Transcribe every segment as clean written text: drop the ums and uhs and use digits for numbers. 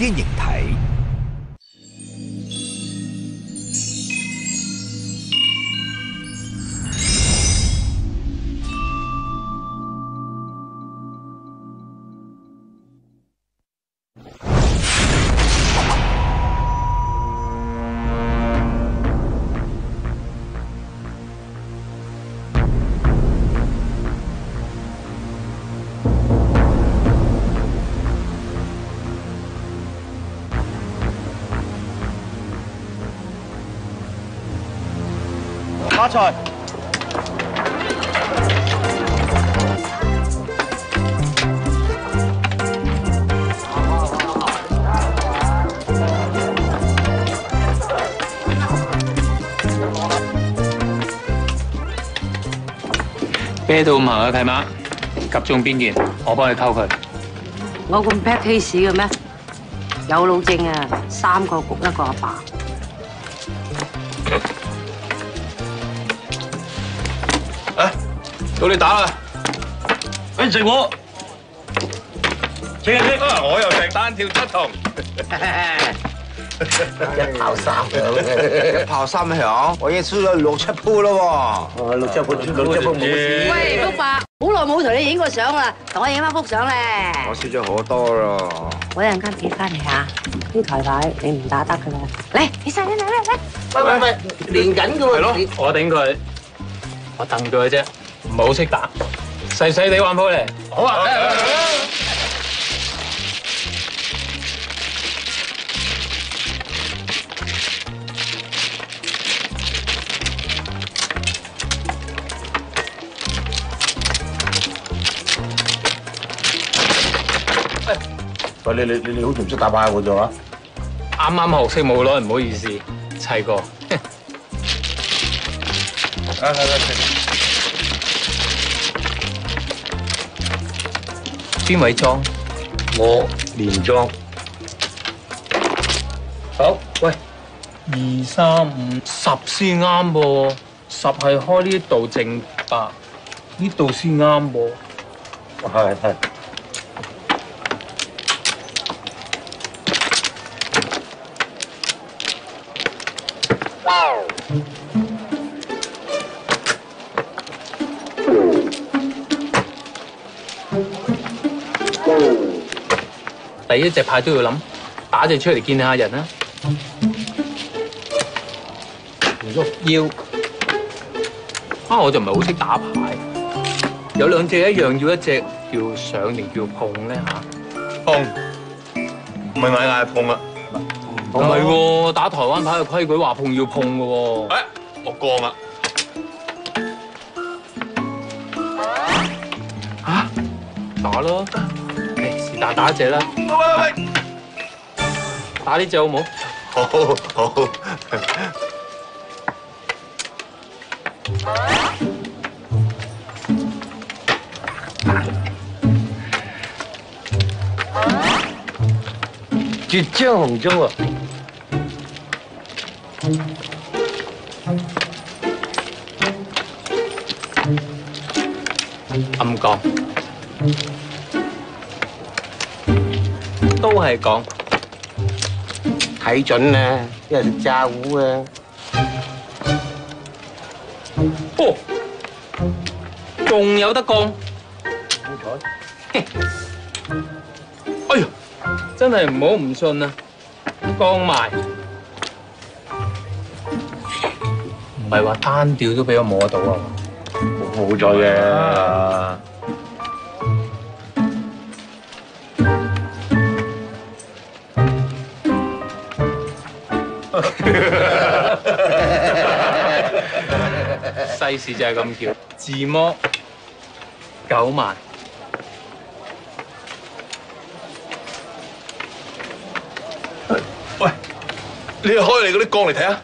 形體。 發財！ 啤到咁行嘅契媽，及中邊件？我幫你溝佢。 我咁 bad taste 嘅咩？有腦症啊，3個焗一個阿爸。 到你打啦！你食我，請食啊！我又食單挑7筒， 一炮三響，一炮三響，我已經輸咗6、7鋪咯喎！6、7鋪冇事。 喂，福伯，好耐冇同你影過相啦，同我影翻幅相咧。 我輸咗好多咯。 我一陣間俾翻你嚇，呢台牌你唔打得㗎啦。嚟，起身嚟嚟嚟！喂，練緊㗎喎。 係咯，我頂佢，我瞪佢啫。唔係好識打，細細地玩鋪嚟。好啊！ 喂，你好似唔識打牌喎啫嘛？ 啱啱學識冇耐，唔好意思，砌過。邊位裝？ 我連裝。 好，喂，2、3、5、10先啱噃，10係開呢度正白，呢度先啱噃。 係。 第一隻牌都要諗，打隻出嚟見下人啦。要啊，我就唔係好識打牌，有2隻一樣，要一隻叫上定叫碰咧嚇？ 碰，唔係嗌碰啊！ 唔係喎，打台灣牌嘅規矩話碰要碰嘅喎。 誒，我過啦。 嚇？打咯！是但打一隻啦。 喂！ 打呢隻好冇？ 好。 絕張紅中喎。 暗講。都係講睇準啦，因為食炸糊啊！ 哦，仲有得講？ 好彩！ 哎呀，真係唔好唔信啊！講埋，唔係話單調都俾我摸得到啊！ 好彩嘅。 世事就係咁巧，自摸9萬。 喂，你開你嗰啲光嚟睇下。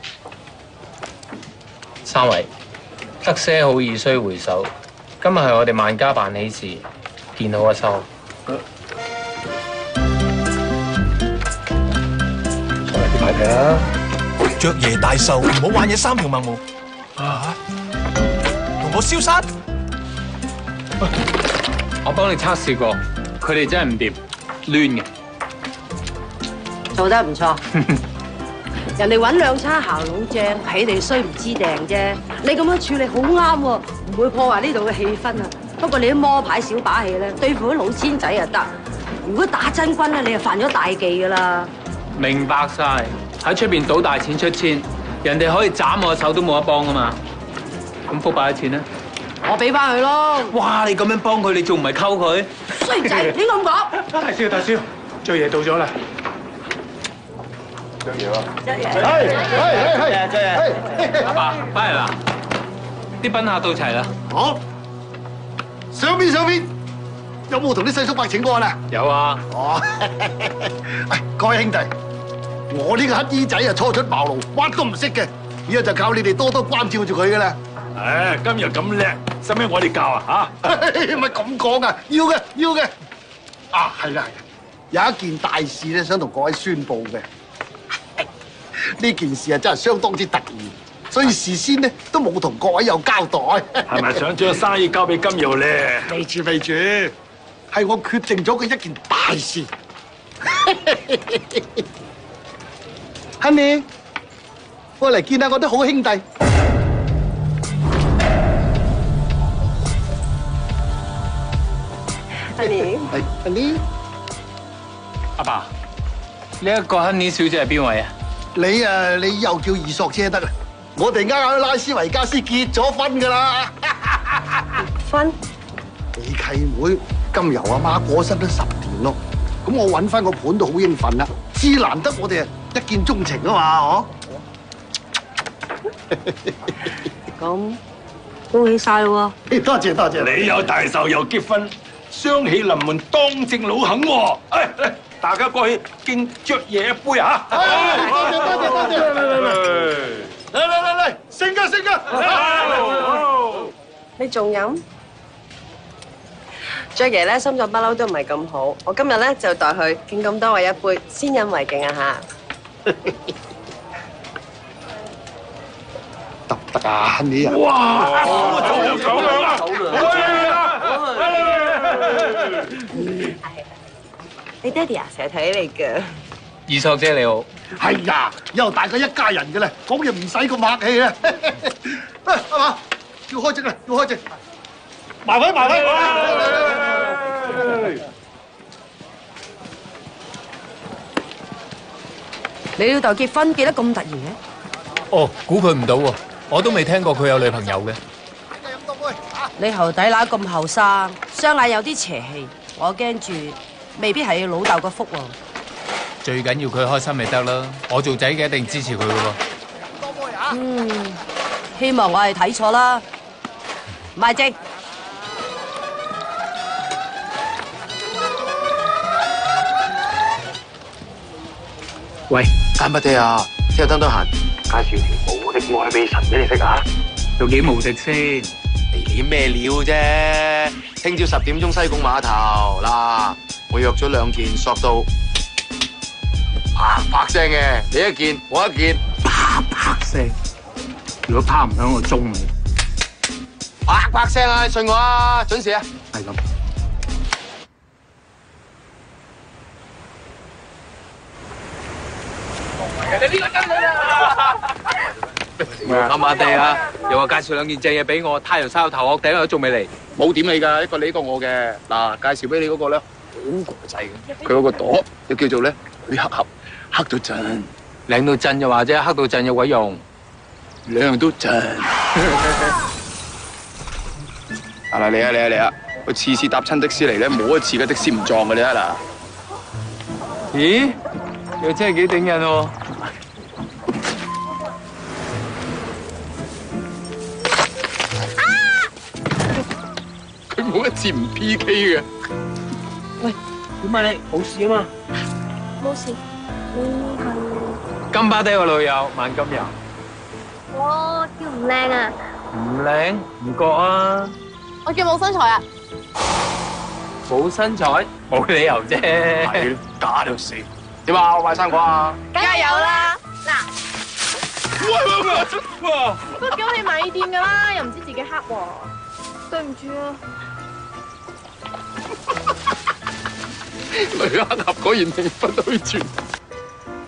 3位，得些好易須回首。今日係我哋萬家辦喜事，見好一收。 上嚟啲牌睇啦。 雀爺大壽，唔好玩嘢3條盲毛。啊！同我消失。 我幫你測試過，佢哋真係唔掂，亂嘅。 做得唔錯。人哋揾兩餐行老正，睇你衰唔知訂啫。你咁樣處理好啱喎，唔會破壞呢度嘅氣氛啊。不過你啲魔牌小把戲咧，對付啲老千仔就得。如果打真軍咧，你就犯咗大忌噶啦。 明白晒，喺出邊賭大錢出千，人哋可以斬我手都冇得幫噶嘛。咁福伯啲錢咧？ 我俾翻佢咯。 哇！你咁樣幫佢，你仲唔係溝佢？ 衰仔，你咁講。 大少，大少，醉爺到咗啦。 張爺啊！ 張爺，阿爸翻嚟啦，啲賓客到齊啦。 好，上邊，有冇同啲細叔伯請過啊？ 有啊。 哦，各位兄弟，我呢個乞衣仔啊，初出茅廬，乜都唔識嘅，以後就靠你哋多多關照住佢噶啦。 誒，今日咁叻，使咩我哋教啊？嚇！ 咪咁講啊，要嘅。啊，係啦，有一件大事咧，想同各位宣佈嘅。呢件事啊，真係相當之突然，所以事先咧都冇同各位有交代。 係咪想將生意交俾金耀咧？ 未住，係我決定咗嘅一件大事。Honey，過嚟見下我啲好兄弟。Honey， 阿爸，呢一個 Honey 小姐係邊位啊？ 你又叫二索姐得啦。我哋啱啱喺拉斯維加斯結咗婚㗎啦。 婚？ 你契妹金由阿媽過身都10年咯，咁我揾翻個盤都好應份啦。至難得我哋一見鍾情啊嘛， 咁恭喜晒咯喎！多謝。 你有大壽又結婚，雙喜臨門當正老肯喎！嚟，大家過去敬爵爺一杯啊！ 多謝。嚟，升㗎！ 你仲飲？爵爺咧心臟不嬲都唔係咁好，我今日咧就代佢敬咁多位一杯，先飲為敬啊嚇！ 得唔得啊你啊？ 哇！就咁樣啦！ 你爹哋啊，成日睇你嘅。 二索姐你好。 係呀，以後大家一家人嘅啦，講嘢唔使咁客氣啊！係嘛？要開席。埋位。 你老豆結婚記得咁突然嘅？ 哦，估佢唔到喎，我都未聽過佢有女朋友嘅。 你後底乸咁後生，雙眼有啲邪氣，我驚住未必係你老豆個福喎。 最緊要佢開心咪得啦，我做仔嘅一定支持佢嘅喎。 希望我係睇錯啦。賣席。 喂， 間乜嘢啊？聽日得唔得閒？介紹條無敵愛美神俾你識啊！ 有幾無敵先？ 你咩料啫？聽朝10點鐘西貢碼頭嗱，我約咗2件，索到啪聲嘅，你一件，我一件， 啪聲。如果啪唔響，我中你。 啪聲啊！你信我啊，準時啊！ 係咁。啱啱地啊！又話介紹2件正嘢俾我，太陽曬到頭殼頂，都仲未嚟。 冇點你㗎，一個你一個我嘅。嗱，介紹俾你嗰個咧，好國際嘅。佢嗰個朵又叫做咧女黑俠，黑到震， 靚到震就話啫，黑到震有鬼用。 兩樣都震。嗱，你啊！我次次搭親的士嚟咧，冇一次嘅的士唔撞嘅你啊嗱。 咦？又真係幾頂人喎！ 佢冇一次唔 PK 嘅。 喂，點解你冇事啊嘛？ 冇事， 金巴低個女友，萬金油。 我叫唔靚啊！ 唔靚？唔覺啊！ 我叫冇身材啊！ 冇身材？冇理由啫。 係假到死。點啊？我買生果啊！ 梗係有啦！嗱， 哇！ 都叫你米店噶啦，又唔知自己黑喎，對唔住啊！ 女黑俠果然名不虛傳。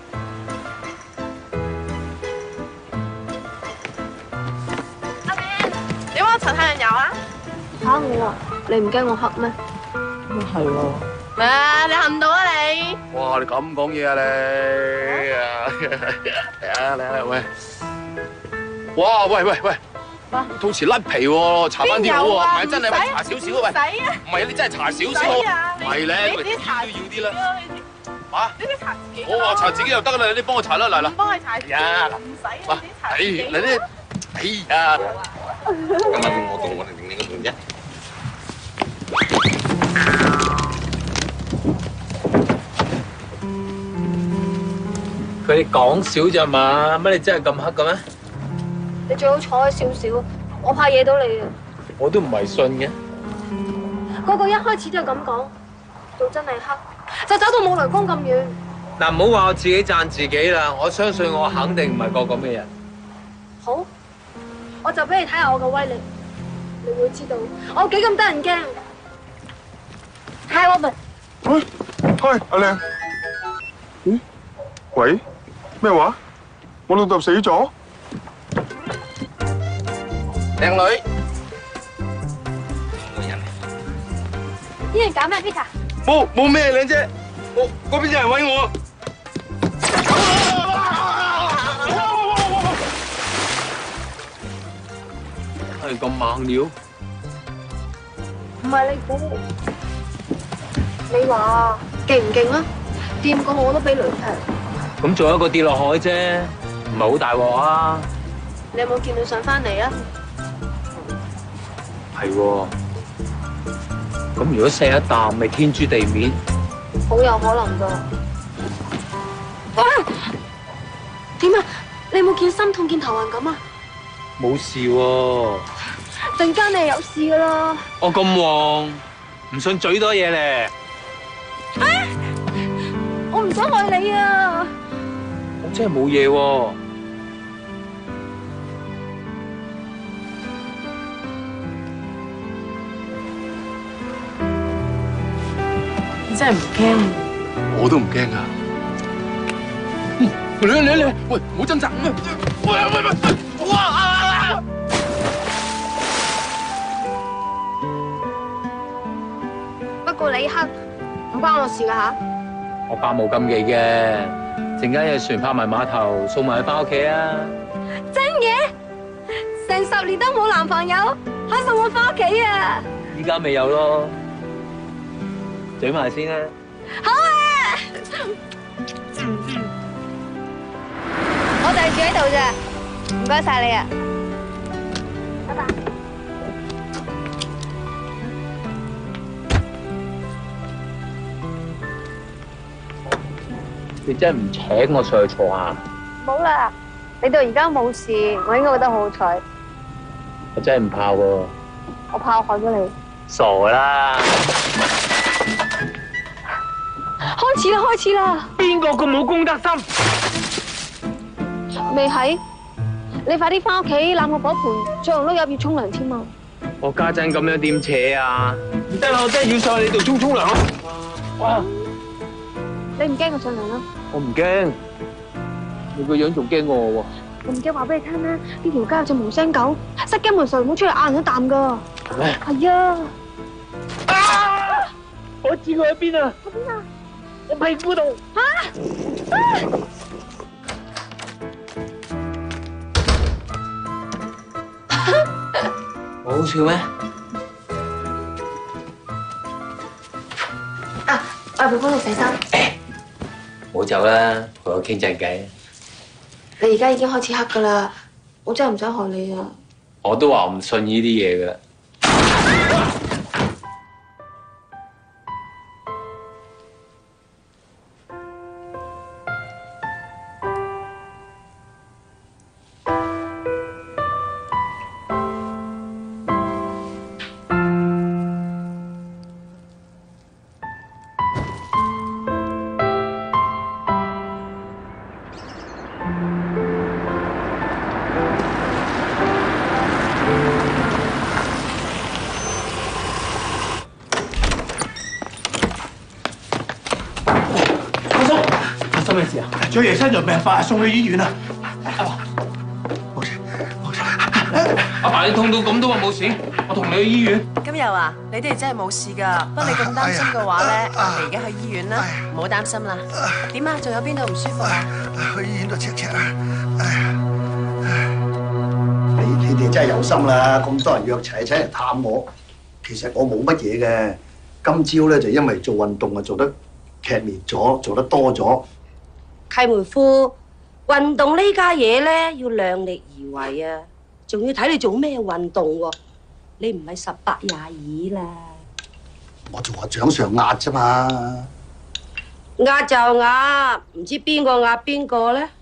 我啊？你唔驚我黑咩？ 咁係喎。你行唔到啊你！ 哇！你咁講嘢啊你嚟啊喂！哇！喂！到時甩皮喎，搽翻啲好喎，唔係真係咪搽少少啊喂？ 使啊！ 唔係啊，你真係搽少少，唔係咧，你都要啲啦。嚇？ 你啲搽自己。 我話搽自己就得啦，你幫我搽啦，嚟啦。 幫佢搽。呀！唔使啊，自己搽自己。 嚟呢？哎呀！ 咁啊，我同我哋另一個啫。 佢哋講少咋嘛？乜你真係咁黑嘅咩？ 你最好坐開少少，我怕惹到你啊！ 我都唔係信嘅。 個個一開始都係咁講，到真係黑，就走到冇雷公咁遠。 嗱，唔好話我自己讚自己啦，我相信我肯定唔係個咁嘅人。 好，我就俾你睇下我嘅威力，你會知道我幾咁得人驚。係我咪。 喂，阿靚。咦？喂？咩話？我老豆死咗？ 靚女。 呢人搞咩 Peter？ 冇咩靚姐，嗰邊有人揾我。 係咁猛料？ 唔係你估，你話勁唔勁啊？掂過我都俾雷劈。 咁仲有一個跌落海啫，唔係好大鑊啊！ 你有冇見佢上翻嚟啊？ 係喎。咁如果錫一啖，咪天誅地滅？ 好有可能㗎。哇！點啊？你有冇見心痛見頭暈咁啊？ 冇事喎。 陣間你有事㗎啦。 我咁旺，唔信嘴多嘢咧。 我唔想害你啊！ 我真係冇嘢喎。 你真係唔驚？ 我都唔驚啊！嚟！喂，唔好掙扎！喂！哇！ 不過你黑唔關我事㗎吓。 我百無禁忌嘅，陣間有船泊埋碼頭，送埋佢翻屋企啊！ 真嘅？成10年都冇男朋友，嚇送我翻屋企啊！ 依家咪有咯，嘴埋先啦。 好啊！我就係住喺度啫，唔該晒你啊！拜拜。 你真係唔請我上去坐下？ 冇啦，你到而家冇事，我應該覺得好好彩。 我真係唔怕喎。 我怕我害咗你。 傻啦！ 開始啦！ 邊個咁冇公德心？ 未係？你快啲翻屋企攬個火盆，再用碌柚葉沖涼添啊！ 我家陣咁樣點扯啊？唔得啦，我真係要上去你度沖涼啊！哇！ 你唔驚我上嚟啦？ 我唔驚，你個樣仲驚過我喎。 我唔驚話俾你聽啦，呢條街有隻無聲狗，塞金門上唔好出嚟嗌人一啖噶。 係咩？ 係啊！ 我知佢喺邊啊！ 喺邊啊？ 我屁股度。我好笑咩？ 啊！我入去幫你洗衫。 唔好走啦，陪我傾陣偈。 你而家已經開始黑噶啦，我真係唔想害你啊！ 我都話唔信呢啲嘢噶。 咩事啊？咗爺身上病發，送去醫院啊！冇事。 阿爸你痛到咁都話冇事，我同你去醫院。 咁咁又啊？你哋真係冇事㗎，不過你咁擔心嘅話咧，我哋而家去醫院啦，唔好擔心啦。點啊？仲有邊度唔舒服啊？ 去醫院度 check 啊！你哋真係有心啦，咁多人約齊嚟探我。其實我冇乜嘢嘅，今朝咧就因為做運動啊做得劇烈咗，做得多咗。 契妹夫，運動呢家嘢咧要量力而為啊，仲要睇你做咩運動喎。你唔係18-22啦。 我做下掌上壓啫嘛。 壓就壓，唔知邊個壓邊個咧？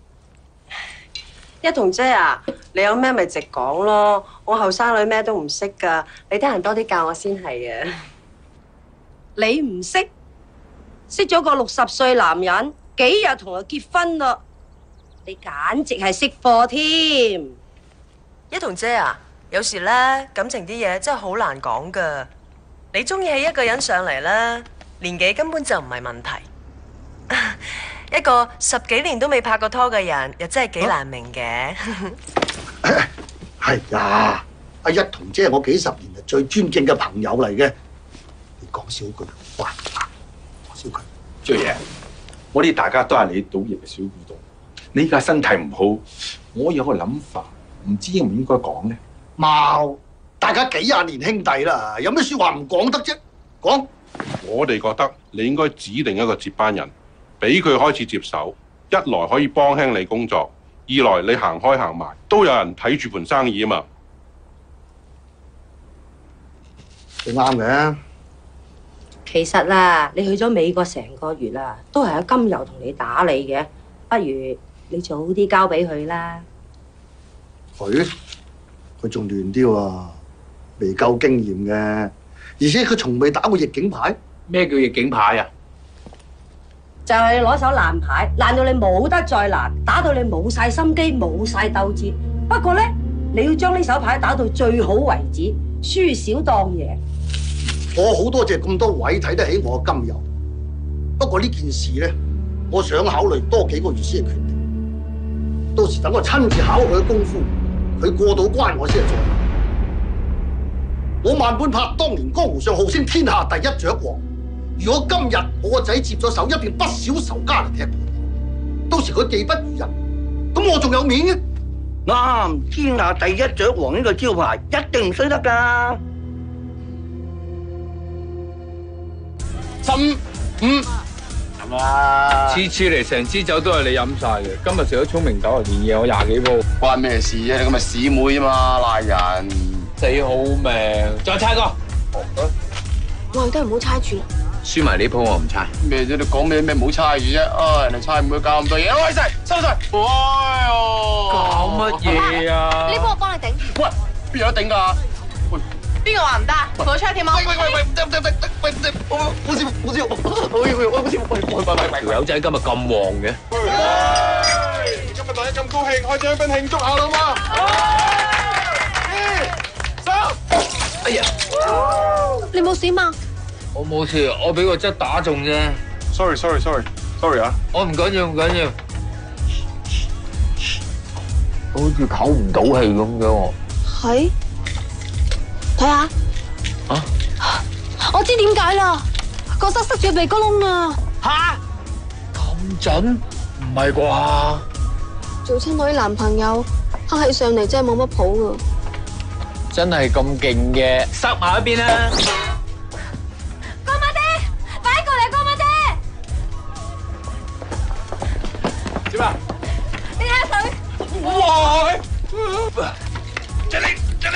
一彤姐啊，你有咩咪直講咯，我後生女咩都唔識㗎，你得閒多啲教我先係啊。 你唔識？識咗個60歲男人，幾日同佢結婚咯？你簡直係識貨添。 一彤姐啊，有時咧感情啲嘢真係好難講㗎。你中意起一個人上嚟咧，年紀根本就唔係問題。一個10幾年都未拍過拖嘅人，又真係幾難明嘅。 係呀，阿一彤姐係我幾十年嚟最尊敬嘅朋友嚟嘅。你講少句，哇！講少句。 追爺，我哋大家都係你賭業嘅小股東。你而家身體唔好，我有個諗法，唔知應唔應該講咧？ 貓，大家幾廿年兄弟啦，有咩説話唔講得啫？講。 我哋覺得你應該指定一個接班人，俾佢開始接手，一來可以幫輕你工作，二來你行開行埋都有人睇住盤生意啊嘛。 你啱嘅。 其實啦，你去咗美國成個月啦，都係阿金油同你打理嘅，不如你早啲交俾佢啦。 佢仲亂啲喎，未夠經驗嘅，而且佢從未打過逆境牌。 咩叫逆境牌啊？ 就係攞手爛牌，爛到你冇得再爛，打到你冇晒心機，冇晒鬥志。不過咧，你要將呢手牌打到最好為止，輸少當贏。 我好多謝咁多位睇得起我嘅金油，不過呢件事咧，我想考慮多幾個月先係決定。到時等我親自考佢嘅功夫，佢過到關我先係再諗。我萬般拍當年江湖上號稱天下第一掌王，如果今日我個仔接咗手，一定不少仇家嚟踢佢。到時佢技不如人，咁我仲有面嘅？ 啱，天下第一掌王呢個招牌一定唔衰得㗎。 15，係嘛？ 次次嚟成支酒都係你飲晒嘅，今日食咗聰明豆啊，連夜我20幾煲， 關咩事啫？你咁咪屎妹啫嘛，賴人死好命！再猜個， 我哋都唔好猜住啦。 輸埋呢鋪我唔猜。 咩啫？你講咩唔好猜住啫？啊，人哋猜唔會搞咁多嘢。喂，細收細，喂搞乜嘢啊？ 呢鋪我幫你頂。 喂，邊有得頂㗎？ 邊個話唔得？攞出嚟添啊！ 喂，唔得，好師傅，好師傅， 條友仔今日咁旺嘅。 今日大家咁高興，開獎品慶祝下啦嘛！ 哎呀， 你冇事嘛？ 我冇事，我俾個質打中啫。 Sorry 啊！ 我唔緊要，好似唞唔到氣咁嘅我。 係。睇下。 啊！ 我知點解啦，個塞住鼻哥窿啊！ 吓？咁準？唔係啩？ 做親我啲男朋友，黑起上嚟真係冇乜譜噶。 真係咁勁嘅，塞埋一邊啦！ 乾媽爹，快啲過嚟，乾媽爹！ 點啊？ 你睇下佢。 哇！出嚟！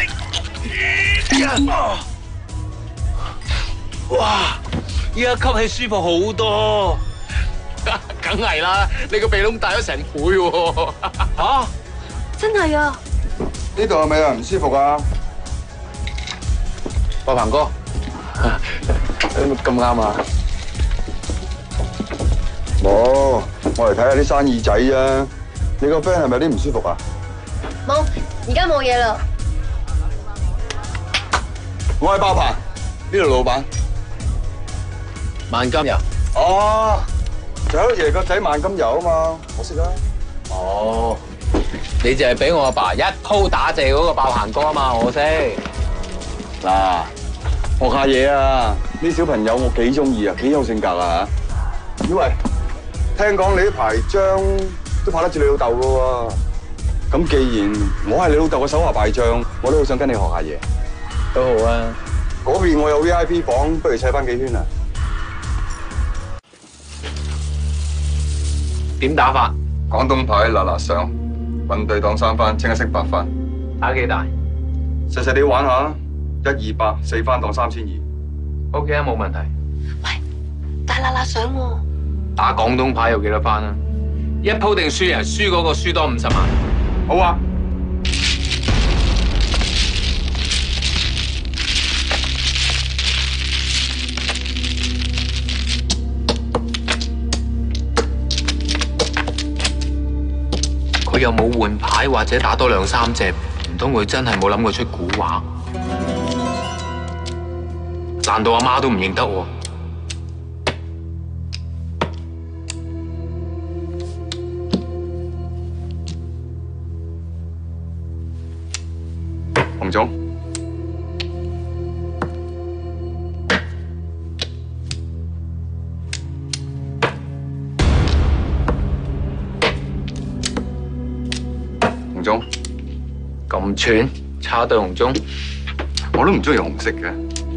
哇！依家吸氣舒服好多， 梗係啦，你個鼻窿大咗成倍喎！ 嚇！ 真係啊！ 呢度係咪有人唔舒服啊？ 喂，鵬哥，咁啱啊！ 冇，我嚟睇下啲生意仔啊！你個 friend 係咪有啲唔舒服啊？ 冇，而家冇嘢啦。 我係爆棚，呢度老闆。 萬金油。 哦，蔣爺個仔萬金油啊嘛，我識啦。 哦，你就係俾我阿爸一鋪打謝嗰個爆棚哥啊嘛，我識。 嗱， 學下嘢啊！啲小朋友我幾中意啊，幾有性格啊嚇！咦喂，聽講你啲牌張都拍得住你老豆噶喎。咁既然我係你老豆嘅手下敗將，我都好想跟你學下嘢。 都好啊。 嗰邊我有 VIP 房，不如砌翻幾圈啊？ 點打法？ 廣東牌嗱嗱上，混對擋三番，清一色八番。 打幾大？ 細細地玩下，1、200，四番當3200。 OK 啊，冇問題。 大喇喇上喎。 打廣東牌有幾多番啊？一鋪定輸啊？輸嗰個輸多50萬。 好啊。 佢又冇換牌或者打多2、3隻，唔通佢真係冇諗過出古話？爛到阿媽都唔認得喎。 洪總，洪總， 咁串，差對紅中， 我都唔中意紅色嘅。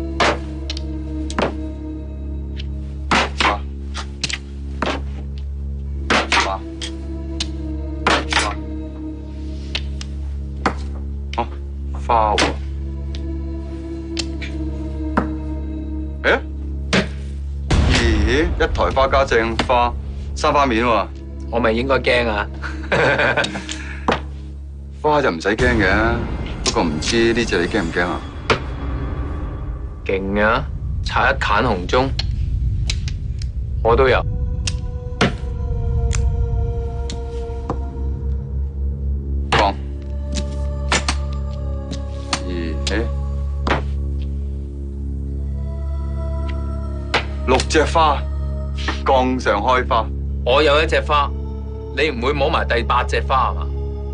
花喎，咦？一台花加正花，3花面喎， 我咪應該驚啊！ 花就唔使驚嘅，不過唔知呢隻你驚唔驚啊？ 勁啊！拆一砍紅中，我都有。 放。6隻花，槓上開花。 我有1隻花，你唔會摸埋第8隻花係嘛？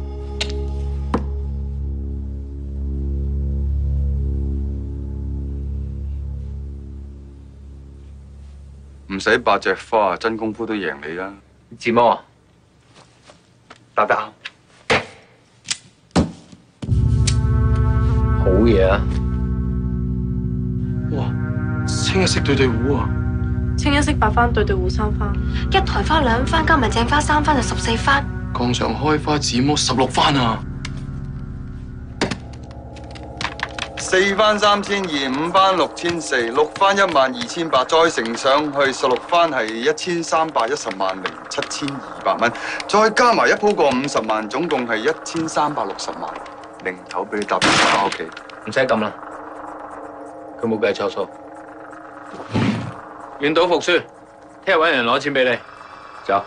唔使8隻花，真功夫都贏你啦。 自摸啊？打打。好嘢啊！ 哇，清一色對對胡啊！ 清一色8番對對胡3番，一台花2番加埋正花3番就14番。 槓上開花自摸16番啊 ！4番3200，5番6400， 6番12800，再乘上去16番係1310萬零7200蚊，再加埋一鋪過50萬，總共係1360萬。零頭俾你搭翻屋企， 唔使撳啦，佢冇計錯數。願賭服輸，聽日揾人攞錢俾你。走。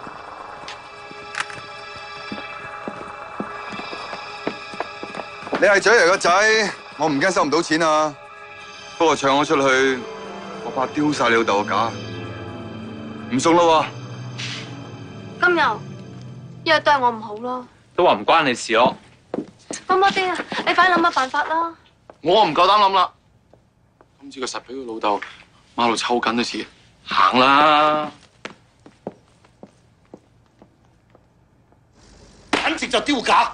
你係仔嚟個仔，我唔驚收唔到錢啊！不過唱咗出去，我怕丟晒你老豆個架。唔送啦喎！ 金柔，一日都係我唔好咯。 都話唔關你事咯。 媽媽爹啊，你快諗下辦法啦！ 我唔夠膽諗啦，今次個實俾佢老豆孖到抽筋都似，行啦！ 簡直就丟架！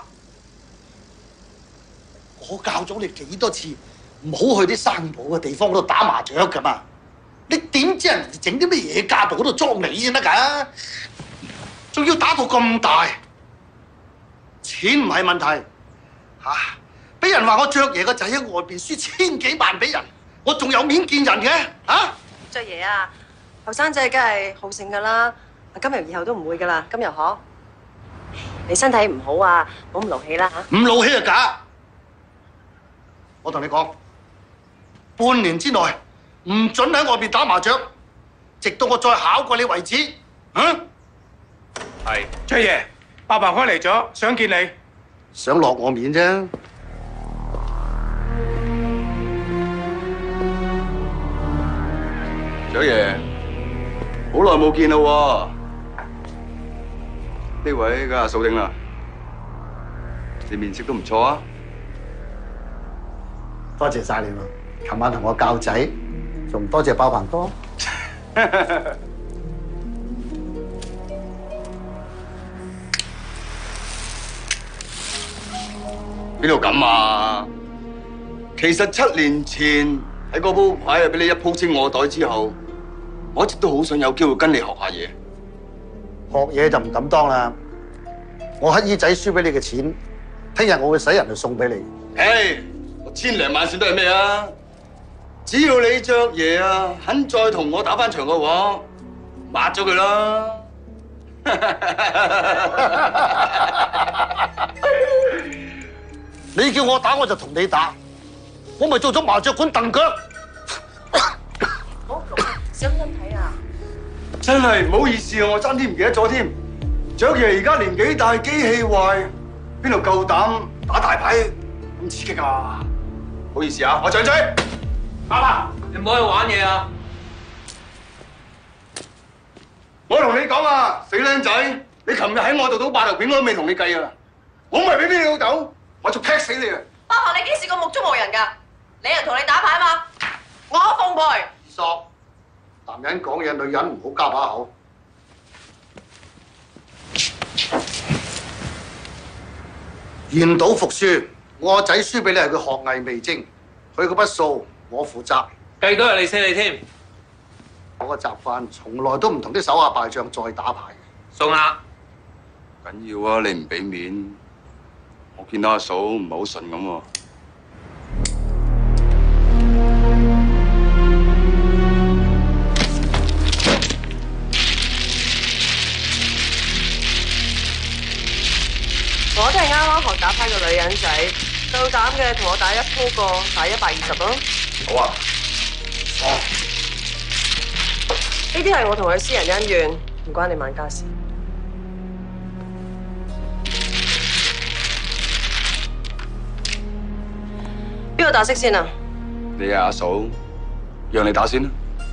我教咗你幾多次，唔好去啲生保嘅地方嗰度打麻雀㗎嘛！你點知人哋整啲乜嘢架度嗰度裝你先得㗎？仲要打到咁大，錢唔係問題。俾人話我雀爺個仔喺外邊輸1000幾萬俾人，我仲有面見人嘅雀爺啊，後生仔梗係好勝噶啦，今日以後都唔會噶啦，今日可你身體唔好啊，唔好咁勞氣啦嚇。 唔勞氣就假。我同你講，半年之內唔准喺外邊打麻雀，直到我再考過你為止。 係，雀爺，伯伯開嚟咗，想見你。 想落我面啫。 雀爺，好耐冇見啦喎！呢位梗係嫂丁啦，你面色都唔錯啊！ 多謝晒你喎。 琴晚同我教仔，仲多謝爆棚哥。 邊度咁啊？其實7年前喺嗰鋪牌啊，俾你一鋪清我袋之後，我一直都好想有機會跟你學下嘢。 學嘢就唔敢當啦。我乞兒仔輸俾你嘅錢，聽日我會使人去送俾你。 唉，我千零萬算都係咩啊？只要你爵爺啊肯再同我打翻場嘅話，抹咗佢啦。 你叫我打我就同你打，我咪做咗麻雀館凳腳。 好，小心睇啊！ 真係唔好意思啊，我爭啲唔記得咗添。爵爺而家年紀大，機器壞，邊度夠膽打大牌咁刺激啊？唔好意思啊，我掌嘴。 爸爸，你唔好去玩嘢啊！ 我同你講啊，死僆仔，你琴日喺我度賭8條片我都未同你計啊！我咪俾你老豆，我就劈死你啊！ 爸爸，你幾時個目中無人㗎？你人同你打牌嘛？我奉陪。 索，男人講嘢，女人唔好加把口。願賭服輸，我仔輸俾你係佢學藝未精，佢嗰筆數我負責。 計到係你死你添。 我個習慣從來都唔同啲手下敗將再打牌。 送啦！ 緊要啊！你唔俾面，我見到阿嫂唔係好順咁喎。 我都係啱啱學打牌嘅女人仔，夠膽嘅同我打一鋪過，打120咯。 好啊。哦。 呢啲係我同佢私人恩怨，唔關你萬家事。邊個打色先啊？ 你係阿嫂，讓你打先啦。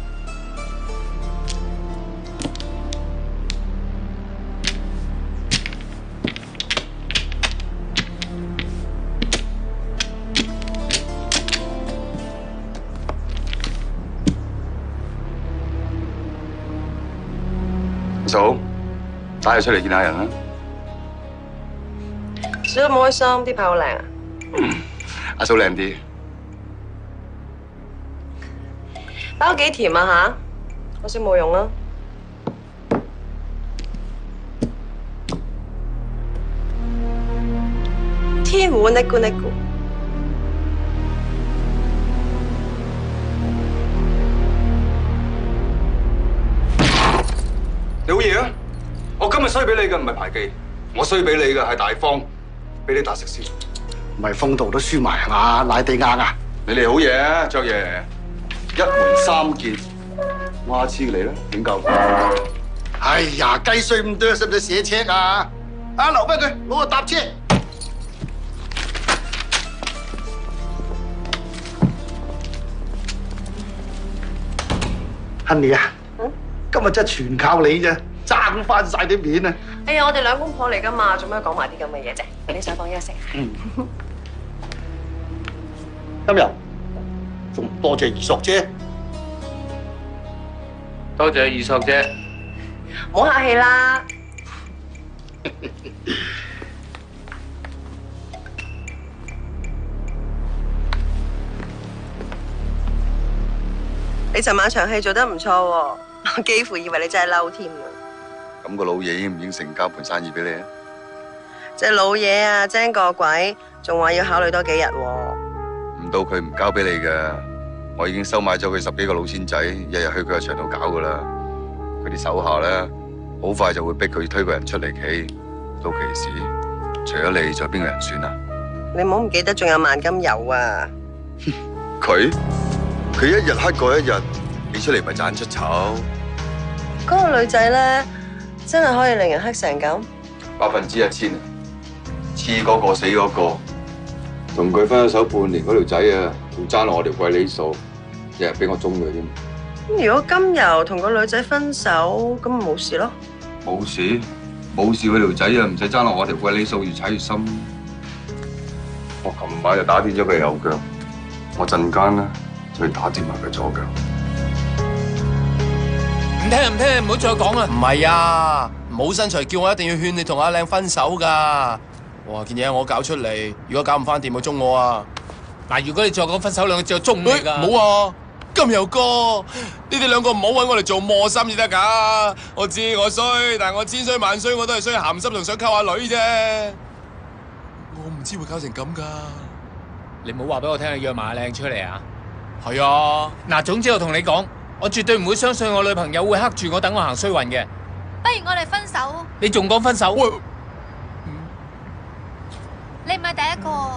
嫂，帶佢出嚟見下人啦。 小得唔開心，啲牌好靚啊！ 阿嫂靚啲。 包幾甜啊吓？可惜冇用啦。天胡呢咕呢咕。 你好嘢啊！我今日衰俾你嘅唔係牌技，我衰俾你嘅係大方，俾你打食先。 唔係風度都輸埋係嘛？賴地硬啊！ 你哋好嘢啊，爵爺，1門3件，我下次嚟啦，點夠？ 哎呀，雞碎咁多，使唔使寫車啊？啊，留翻佢，攞個搭車。Honey啊！今日真係全靠你啫，爭翻晒啲面啊！ 哎呀，我哋兩公婆嚟噶嘛，做咩講埋啲咁嘅嘢啫？你上房休息。 今日仲唔多謝二叔姐， 多謝二叔姐。 唔好客氣啦。你尋晚場戲做得唔錯喎，我幾乎以為你真係嬲添啊！ 咁個老爺應唔應承交盤生意俾你啊？ 隻老嘢啊，精過鬼，仲話要考慮多幾日喎。 唔到佢唔交俾你嘅，我已經收買咗佢10幾個老千仔，日日去佢個場度搞噶啦。佢啲手下咧，好快就會逼佢推個人出嚟企。到期時，除咗你，仲有邊個人選啊？ 你唔好唔記得，仲有萬金油啊！ 佢一日黑過一日，你出嚟咪賺出醜。 嗰個女仔咧，真係可以令人黑成咁 1000%啊！黐嗰個死嗰個，同佢分咗手半年嗰條仔啊，仲爭落我條貴利數，日日俾我中佢添。 咁如果今日同個女仔分手，咁咪冇事咯？ 冇事，冇事，嗰條仔啊，唔使爭落我條貴利數，越踩越深。我琴晚就打斷咗佢右腳，我陣間咧所以打折埋佢左腳。 唔聽，唔好再講啦。 唔係啊，冇身材叫我一定要勸你同阿靚分手㗎。哇，件嘢我搞出嚟，如果搞唔翻掂，就中我啊！ 嗱，如果你再講分手兩個字，我中你㗎。 冇啊，金油哥，你哋兩個唔好揾我嚟做磨心至得㗎。我知我衰，但係我千衰萬衰，我都係衰鹹心同想溝下女啫。我唔知會搞成咁㗎。 你唔好話俾我聽，你約埋阿靚出嚟啊！ 係啊。 嗱，總之我同你講，我絕對唔會相信我女朋友會黑住我等我行衰運嘅。 不如我哋分手。 你仲講分手？ 你唔係第一個。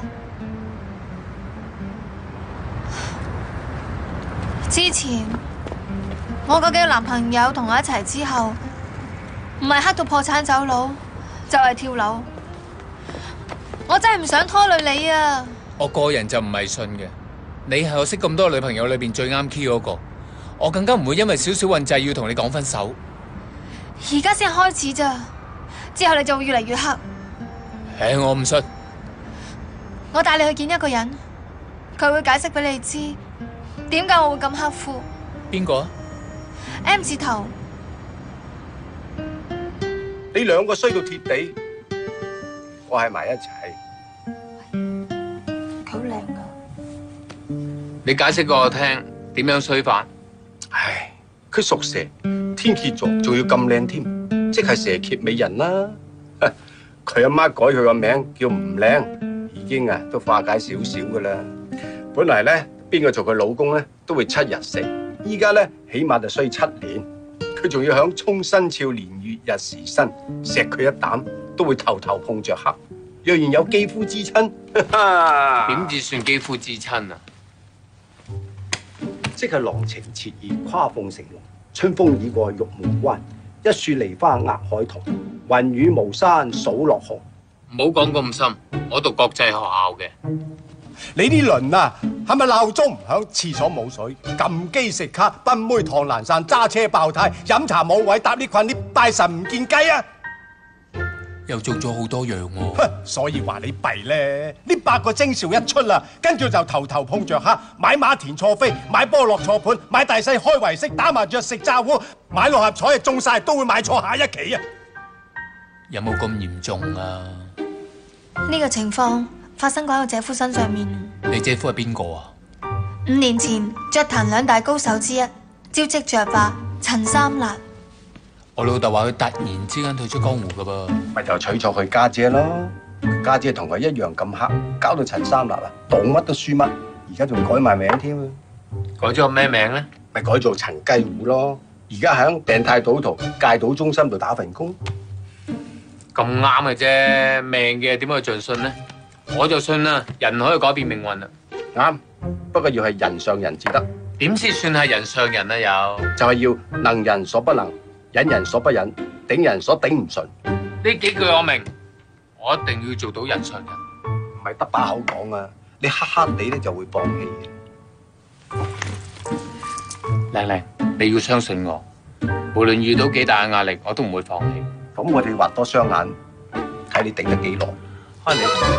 之前我嗰幾個男朋友同我一齊之後，唔係黑到破產走佬，就係跳樓。我真係唔想拖累你啊！ 我個人就唔係信嘅，你係我識咁多女朋友裏邊最啱 key 嗰個，我更加唔會因為少少運滯要同你講分手。 而家先開始咋，之後你就會越嚟越黑。 我唔信。 我帶你去見一個人，佢會解釋俾你知點解我會咁刻苦。 邊個啊 ？M 字頭。 你兩個衰到貼地，我喺埋一齊。 好靚噶。 你解釋過我聽點樣衰法？ 唉，佢屬蛇，天蠍座，仲要咁靚添，即係蛇蠍美人啦。佢阿媽改佢個名叫唔靚，已經都化解少少噶啦。本嚟咧，邊個做佢老公咧都會7日死，依家咧起碼就衰7年。佢仲要響沖生肖年月日時生，錫佢一啖都會頭頭碰着黑。若然有肌膚之親， 點至算肌膚之親啊？ 即係郎情妾意，跨鳳成龍。春風已過玉門關，一樹梨花壓海棠。雲雨巫山數落紅。 唔好講咁深，我讀國際學校嘅。 你呢輪啊，係咪鬧鐘唔響，廁所冇水，撳機食卡，賓妹唐蘭散，揸車爆胎，飲茶冇位，搭呢群啲拜神唔見雞啊！ 又做咗好多樣喎。 所以話你弊咧，呢8個徵兆一出啦，跟住就頭頭碰着黑，買馬田錯飛，買波落錯盤，買大細開圍式，打麻雀食炸糊，買六合彩中晒都會買錯下一期啊！ 有冇咁嚴重啊？ 呢個情況發生喺我姐夫身上面。 你姐夫係邊個啊 ？5年前雀壇2大高手之一，招積雀霸陳三辣。 我老豆話佢突然之間退出江湖噶噃， 咪就娶錯佢家姐咯。家姐同佢一樣咁黑，搞到陳三辣啊，賭乜都輸乜，而家仲改埋名添啊！ 改咗個咩名咧？ 咪改做陳雞糊咯。而家喺訂泰賭徒戒賭中心度打份工。 咁啱嘅啫，命嘅點可以盡信呢？我就信啦，人可以改變命運啦。 啱，不過要係人上人至得。 點先算係人上人啊？又就係要能人所不能，忍人所不忍，頂人所頂唔順。 呢幾句我明，我一定要做到人上人。 唔係得把口講啊，你黑黑地咧就會放棄嘅。 靚靚，你要相信我，無論遇到幾大嘅壓力，我都唔會放棄。 咁我哋畫多雙眼，睇你頂得幾耐。開你。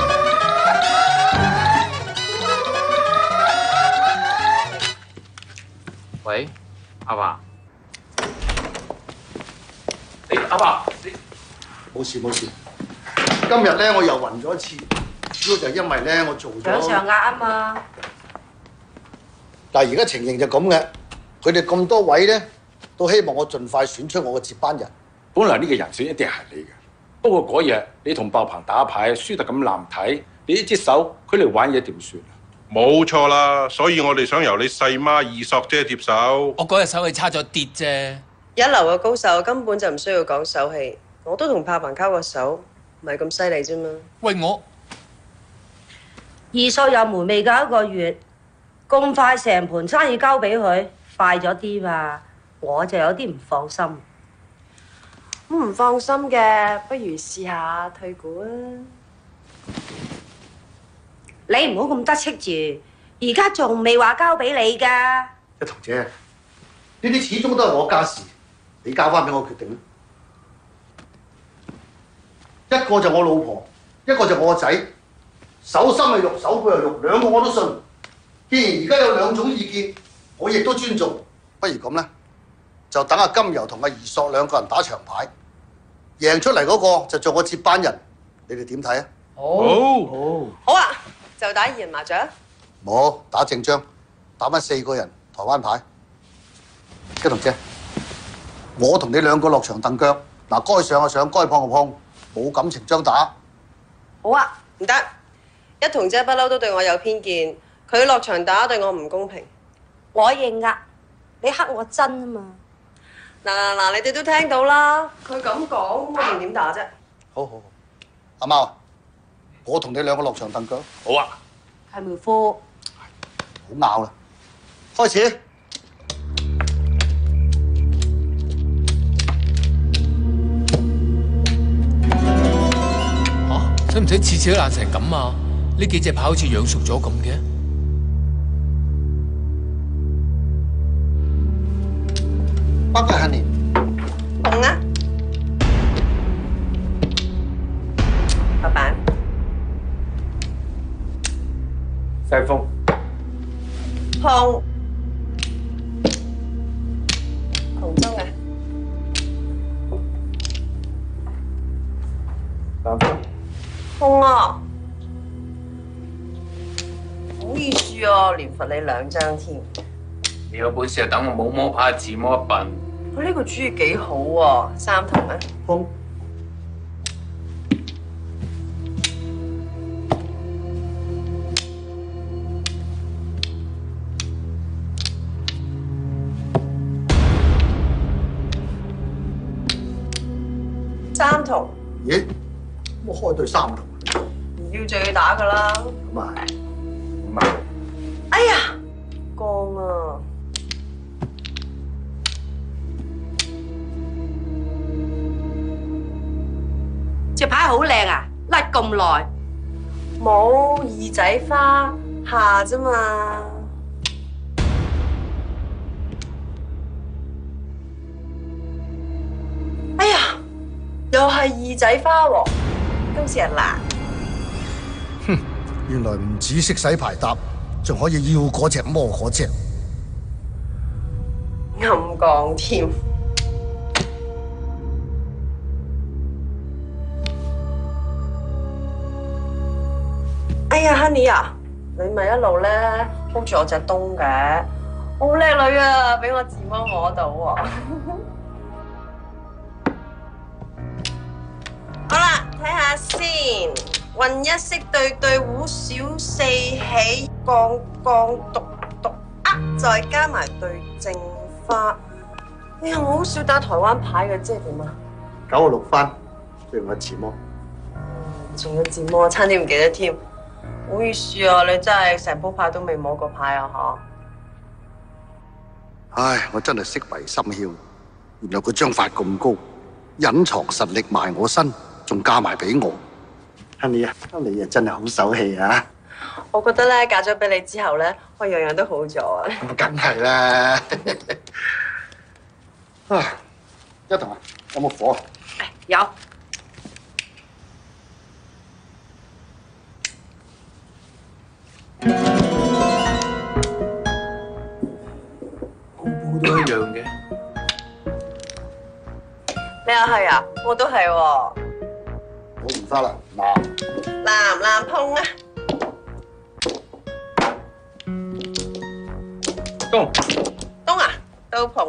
喂，阿爸。阿爸， 冇事冇事。今日咧我又暈咗一次，主要就係因為咧我做咗掌上壓啊嘛。 但係而家情形就咁嘅，佢哋咁多位咧都希望我盡快選出我嘅接班人。 本來呢個人選一定係你嘅，不過嗰日你同爆棚打牌輸得咁難睇，你一隻手佢嚟玩嘢點算啊？ 冇錯啦，所以我哋想由你細媽二索姐接手。 我嗰日手氣差咗啲啫。 一流嘅高手根本就唔需要講手氣，我都同炮棚交過手，唔係咁犀利啫嘛。 喂，我二索有門未夠1個月，咁快成盤生意交俾佢，快咗啲嘛？我就有啲唔放心。 唔放心嘅，不如試下退股啊！ 你唔好咁得戚住，而家仲未話交俾你㗎。 一彤姐，呢啲始終都係我家事，你交翻俾我決定啦。一個就我老婆，一個就我個仔，手心係肉，手背係肉，兩個我都信。既然而家有兩種意見， 我亦都尊重。不如咁啦，就等阿金由同阿二索兩個人打長牌，贏出嚟嗰個就做我接班人。你哋點睇啊？ 好啊，就打2人麻雀。 冇打正張，打翻4個人台灣牌。一彤姐，我同你兩個落場蹬腳，嗱該上就上，該碰就碰，冇感情張打。 好啊，唔得，一彤姐不嬲都對我有偏見，佢落場打對我唔公平。 我認㗎，你黑我真啊嘛！ 嗱，你哋都聽到啦，佢咁講，我仲點打啫？ 好，阿貓，我同你兩個落場蹬腳。 好啊， 係咪科？ 好拗啦，開始。 使唔使次次都爛成咁啊？呢幾隻牌好似養熟咗咁嘅。 北嘅係你。 碰啊！老闆。 西風。 碰。紅中啊！ 三分。 碰啊！唔好意思啊，連罰你2張添。 你有本事就等我冇摸牌自摸一笨。 我呢個主意幾好喎，3筒啊！ 碰。 3筒。 咦？我開對3筒。 唔要就要打㗎啦。 咁啊係。咁啊。 哎呀，降啊！ 隻牌好靚啊，甩咁耐。 冇2仔花下啫嘛。哎呀，又係2仔花喎，今次係難。 哼，原來唔止識洗牌搭，仲可以要嗰隻摸嗰隻。 暗降添。哎呀 ，Honey 啊，你咪一路咧 hold 住我隻東嘅，我好叻女啊，俾我自摸摸到喎。好啦，睇下先，混一色對胡小4起降獨再加埋對正花。哎呀，我好少打台灣牌嘅，即係點啊 ？96番，雖然我自摸。 仲要自摸，差啲唔記得添。唔好意思啊，你真係成鋪牌都未摸過牌啊嚇！ 唉，我真係識為心竅，原來佢章法咁高，隱藏實力埋我身，仲加埋俾我。Honey啊，你啊真係好手氣啊！ 我覺得咧，嫁咗俾你之後咧，我樣樣都好咗啊！ 咁梗係啦。啊，一彤啊，有冇火啊？ 有。 都一樣嘅。 你又係啊？我都係喎。 我唔花啦，嗱。 藍藍碰啊！東啊，都碰。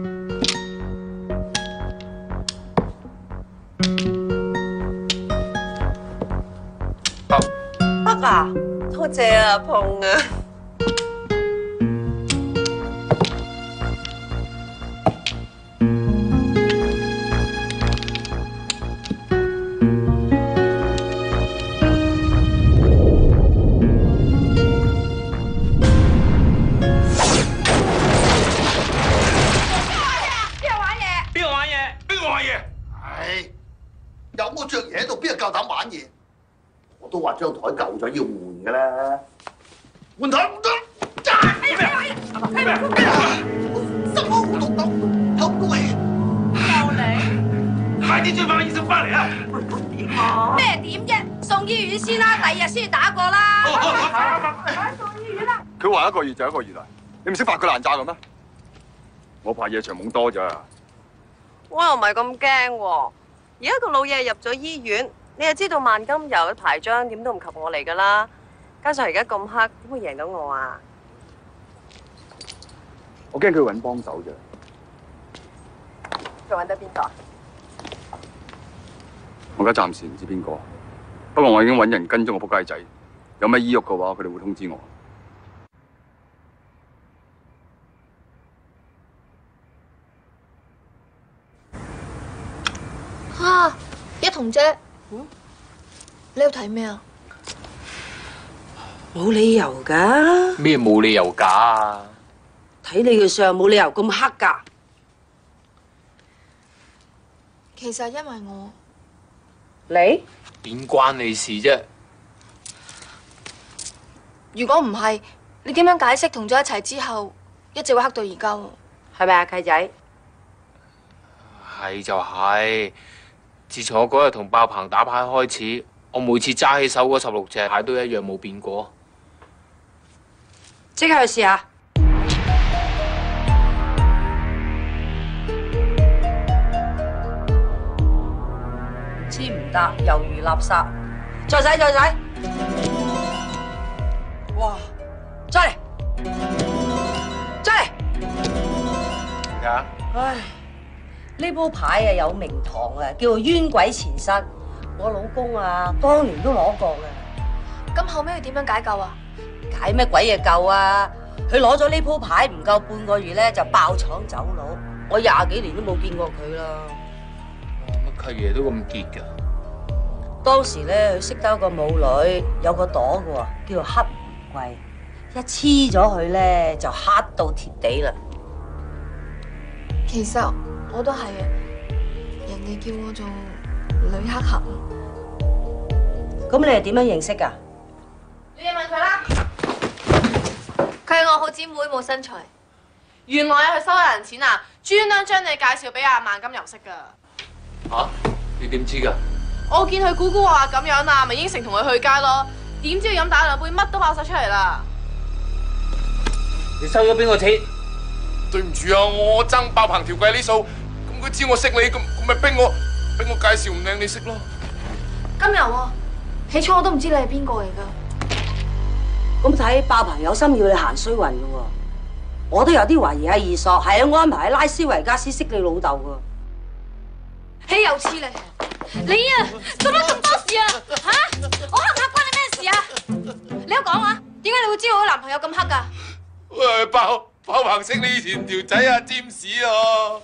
北啊，多謝啊，碰啊！ 有我着嘢喺度，邊個夠膽玩嘢？我都話張台舊咗，要換㗎啦。換台唔得！心口好痛，好攰。 又你？ 快啲追翻醫生翻嚟啊！ 點啊？咩點啫？送醫院先啦，第二日先打過啦。 佢話1個月就1個月啦。 你唔識發佢爛渣嘅咩？我怕夜長懵多咋。 我又唔係咁驚喎。而家個老嘢入咗醫院，你又知道萬金油嘅牌張點都唔及我嚟㗎啦。加上而家咁黑，點會贏到我啊？ 我驚佢揾幫手啫。 佢揾得邊個啊？ 我而家暫時唔知邊個，不過我已經揾人跟蹤個仆街仔，有咩醫鬱嘅話，佢哋會通知我。 啊，一彤姐，你要睇咩啊？ 冇理由㗎， 咩冇理由㗎？ 睇你嘅相冇理由咁黑㗎。 其實因為我， 你點關你事啫？ 如果唔係，你點樣解釋同咗一齊之後，一直會黑到而家？ 係咪啊，契仔？ 係就係。自從我嗰日同爆棚打牌開始，我每次揸起手嗰16隻牌都一樣冇變過。 即刻去試下。知唔得，猶如垃圾。再洗，再洗。哇！再嚟，再嚟。 點解？ 唉。呢鋪牌啊有名堂啊，叫做冤鬼纏身。我老公啊，當年都攞過嘅。 咁後尾佢點樣解救啊？ 解咩鬼嘢救啊？佢攞咗呢鋪牌唔夠半個月咧，就爆廠走佬。我20幾年都冇見過佢啦。 乜契爺都咁結㗎？ 當時咧，佢識得一個舞女，有個朵嘅喎，叫做黑玫瑰。一黐咗佢咧，就黑到貼地啦。 其實我都係啊，人哋叫我做女黑俠。 咁你係點樣認識㗎？ 你哋問佢啦。佢係我好姊妹，冇身材。 原來佢收咗人錢啊，專登將你介紹俾阿萬金油識㗎。 嚇？你點知㗎？ 我見佢估估話咁樣啊，咪應承同佢去街咯。點知佢飲打兩杯，乜都爆晒出嚟啦。 你收咗邊個錢？ 對唔住啊，我爭爆棚條計呢數，咁佢知我識你，咁咪逼我介紹唔靚你識咯。 金油啊，起初我都唔知你係邊個嚟㗎。 咁睇爆棚有心要你行衰運㗎喎，我都有啲懷疑阿二索係安排喺拉斯維加斯識你老豆㗎。 豈有此理！你啊，做乜咁多事啊？嚇！我黑唔黑關你咩事啊？你都講啊，點解你會知道我男朋友咁黑㗎？ 喂，爆棚識你以前條仔啊，占士啊！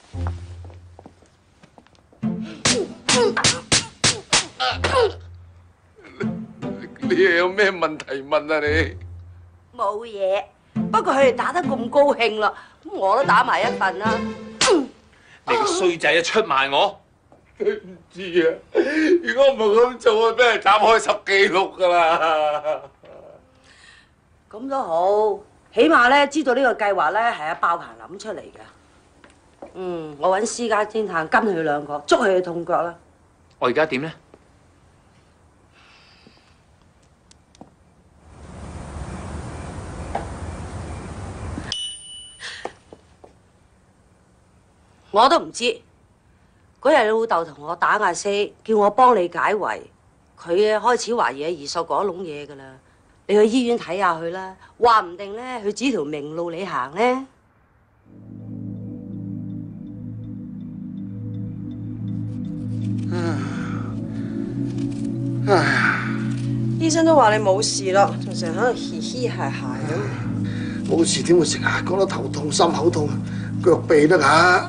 你又有咩問題問啊你？ 冇嘢，不過佢哋打得咁高興啦，咁我都打埋一份啦。 你個衰仔啊，出賣我！ 對唔住啊，如果唔係咁做，我俾人斬開10幾碌㗎啦。 咁都好，起碼咧知道呢個計劃咧係阿爆棚諗出嚟㗎。我揾私家偵探跟佢兩個，捉佢痛腳啦。 我而家點咧？ 我都唔知。嗰日你老豆同我打牙聲，叫我幫你解圍，佢開始懷疑阿二索嗰籠嘢㗎啦。你去醫院睇下佢啦，話唔定咧佢指條明路你行咧。醫生都話你冇事啦，仲成日喺度嘻嘻鞋鞋咁。 冇事點會成日講到頭痛、心口痛、腳痹得㗎？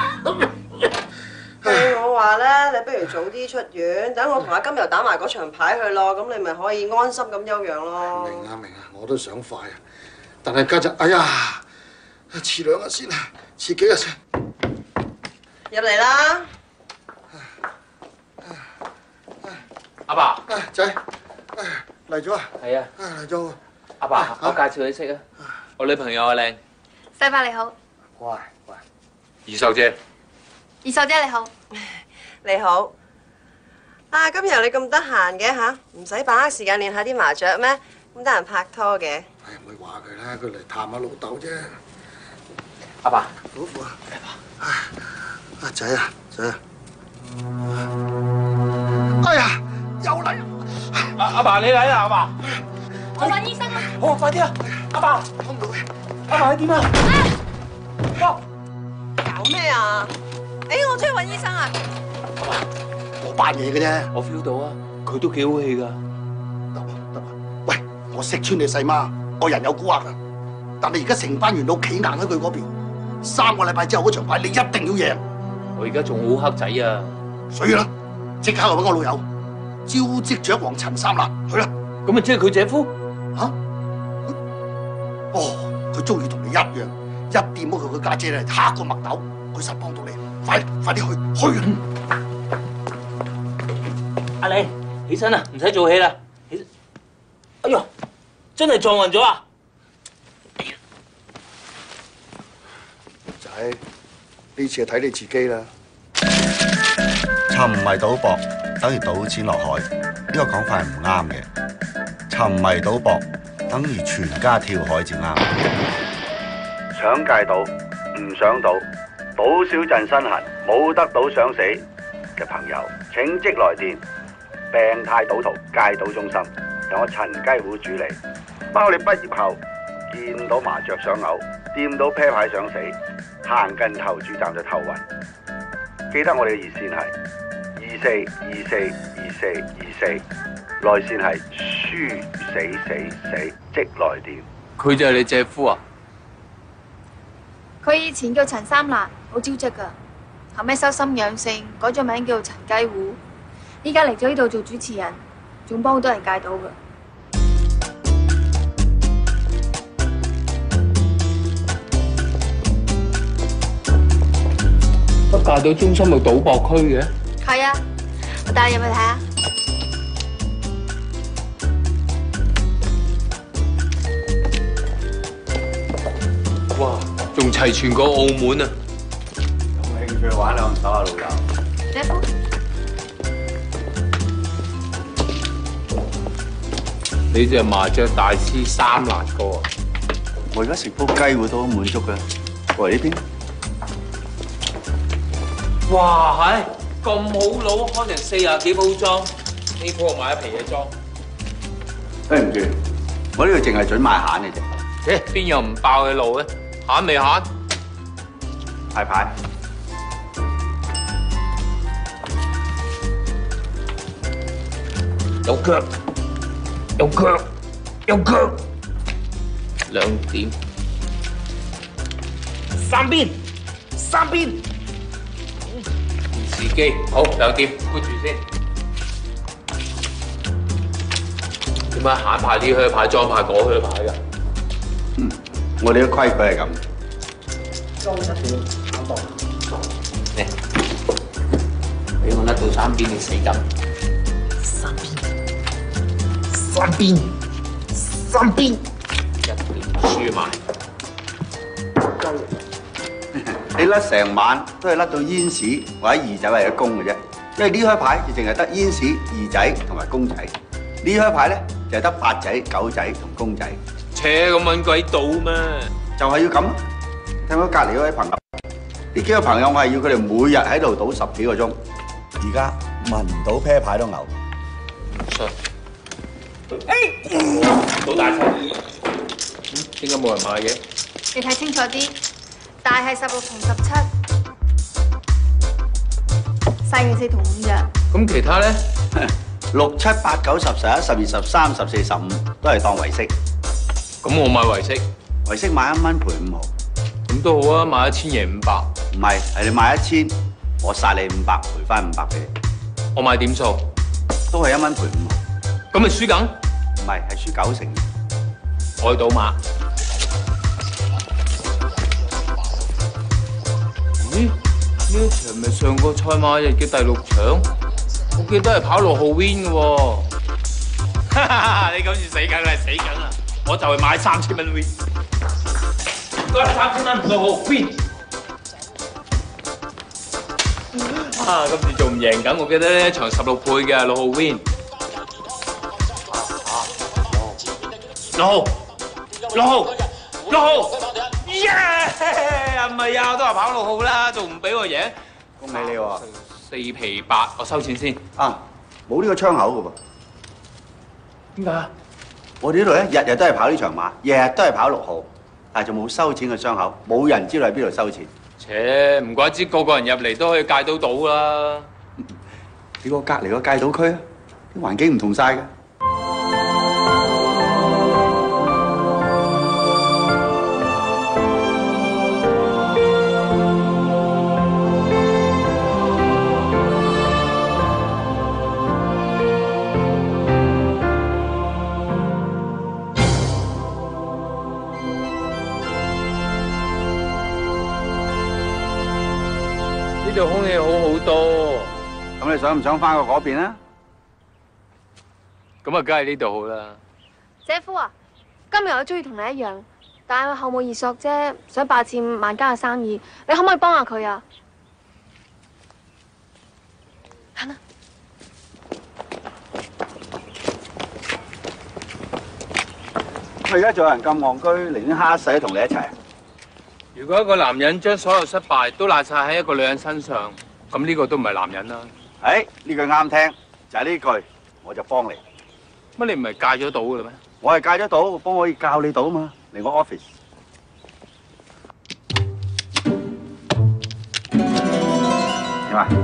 我話咧，你不如早啲出院，等我同阿金油打埋嗰場牌去咯，咁你咪可以安心咁休養咯。 明啊，我都想快啊，但係家陣，哎呀，遲2日先啊，遲幾日先。 入嚟啦， 阿爸。 仔，嚟咗啊？ 係啊。 嚟咗。 阿爸，我介紹你識啊，我女朋友阿靚。 細伯你好。 乖。 二秀姐。 二秀姐你好。 你好。啊，今日你咁得閒嘅嚇，唔使把握時間練下啲麻雀咩？咁得閒拍拖嘅。 唔會話佢啦，佢嚟探下老豆啫。 阿爸， 苦苦啊！阿仔啊，仔啊！哎呀，又嚟！ 阿爸你嚟啦，阿爸。 我揾醫生啊！ 好，快啲啊！阿爸， 幫到佢。 阿爸你點啊？ 搞咩啊？我出去揾醫生啊！ 我扮嘢嘅啫。 我 feel 到啊，佢都幾好氣㗎。 得，喂，我識穿你細媽，我人有蠱惑啊！但你而家成班元老企硬喺佢嗰邊，3個禮拜之後嗰場牌你一定要贏。 我而家仲好黑仔啊！ 所以啦，即刻去揾我老友，招積雀王陳三辣，去啦！ 咁咪即係佢姐夫？ 嚇？哦，佢中意同你一樣，一掂到佢家姐咧，嚇個麥豆，佢實幫到你。快啲去！ 阿玲，起身啦，唔使做戲啦。起身！哎呦，真係撞暈咗啊！ 仔，呢次係睇你自己啦。 沉迷賭博等於賭錢落海，呢個講法係唔啱嘅。沉迷賭博等於全家跳海至啱。 想戒賭，唔想賭，賭少陣身痕，冇得賭想死嘅朋友，請即來電病態賭徒戒賭中心，由我陳雞糊主理，包你畢業後見到麻雀想嘔，掂到啤牌想死，行近投注站就頭暈。記得我哋嘅熱線係24242424，內線係輸死，即來電。 佢就係你姐夫啊？ 佢以前叫陳三辣，好招積噶，後尾修心養性，改咗名叫陳雞糊。依家嚟咗呢度做主持人，仲幫好多人戒賭噶。 乜戒賭中心有賭博區嘅？ 係啊，我帶你入去睇下。 哇，仲齊全過澳門啊！ 有冇興趣玩兩手啊，老友？ 姐夫， 你隻麻雀大師三辣哥啊！ 我而家食煲雞糊都好滿足嘅。過嚟呢邊。 哇，係咁好佬，開成40幾鋪裝，呢鋪我買一皮嘢裝。 對唔住，我呢度淨係準賣閒嘅啫。 邊有唔爆嘅路咧？閒未閒？ 派牌。 有腳，有腳，有腳。2點。三邊。時機好，2點，觀住先。點解閒牌呢靴牌，裝牌嗰靴牌㗎？ 我哋嘅規矩係咁。 嚟，俾我甩到3邊，你死緊。三邊，1點輸埋。 你甩成晚都係甩到煙屎或者二仔或者公嘅啫，因為呢開牌就淨係得煙屎、二仔同埋公仔，呢開牌咧就係得8仔、9仔同公仔。 切，咁揾鬼賭咩？ 就係要咁。聽到隔離嗰位朋友，呢幾個朋友我係要佢哋每日喺度賭10幾個鐘，而家聞唔到啤牌都嘔。 信。賭大細，點解冇人買嘅？ 你睇清楚啲，大係16同17，細嘅4同5咋。 咁其他咧 ？6、7、8、9、10、11、12、13、14、15都係當圍骰。 咁我買圍骰， 圍骰買1蚊賠5毫。 咁都好啊，買1000贏500。 唔係，係你買1000，我殺你500，賠翻500俾你。 我買點數， 都係1蚊賠5毫。 咁咪輸緊？ 唔係，係輸90%。 我去賭馬。咦？呢一場咪上個賽馬日嘅第6場？我記得係跑6號 win 嘅喎。你今次死梗啦，死梗啦！我就係買3000蚊 win。3000蚊6號 win。今次仲唔贏緊？我記得呢一場16倍嘅6號 win。6號，6號，6號， 耶！唔係啊，我都話跑6號啦，仲唔俾我贏？ 恭喜你喎 ！4皮8，我收錢先。 啊，冇呢個窗口嘅噃。 點解啊？ 我哋呢度咧日日都係跑呢場馬，日日都係跑6號，但係就冇收錢嘅窗口，冇人知道喺邊度收錢。 切，唔怪之個個人入嚟都可以戒到賭啦。 你個隔離個戒賭區啊，啲環境唔同晒㗎。 呢度空氣好好多， 咁你想唔想翻過嗰邊啊？ 咁啊，梗係呢度好啦。 姐夫啊，今日我中意同你一樣，但係我後母易索啫，想霸佔萬家嘅生意，你可唔可以幫下佢啊？行啦。 佢而家仲有人咁戇居，寧願蝦死同你一齊。 如果一個男人將所有失敗都賴晒喺一個女人身上，咁呢個都唔係男人啦。 呢句啱聽，就係呢句，我就幫你。 乜你唔係戒咗賭嘅咩？ 我係戒咗賭，幫我可以教你賭嘛，嚟我 office。點啊？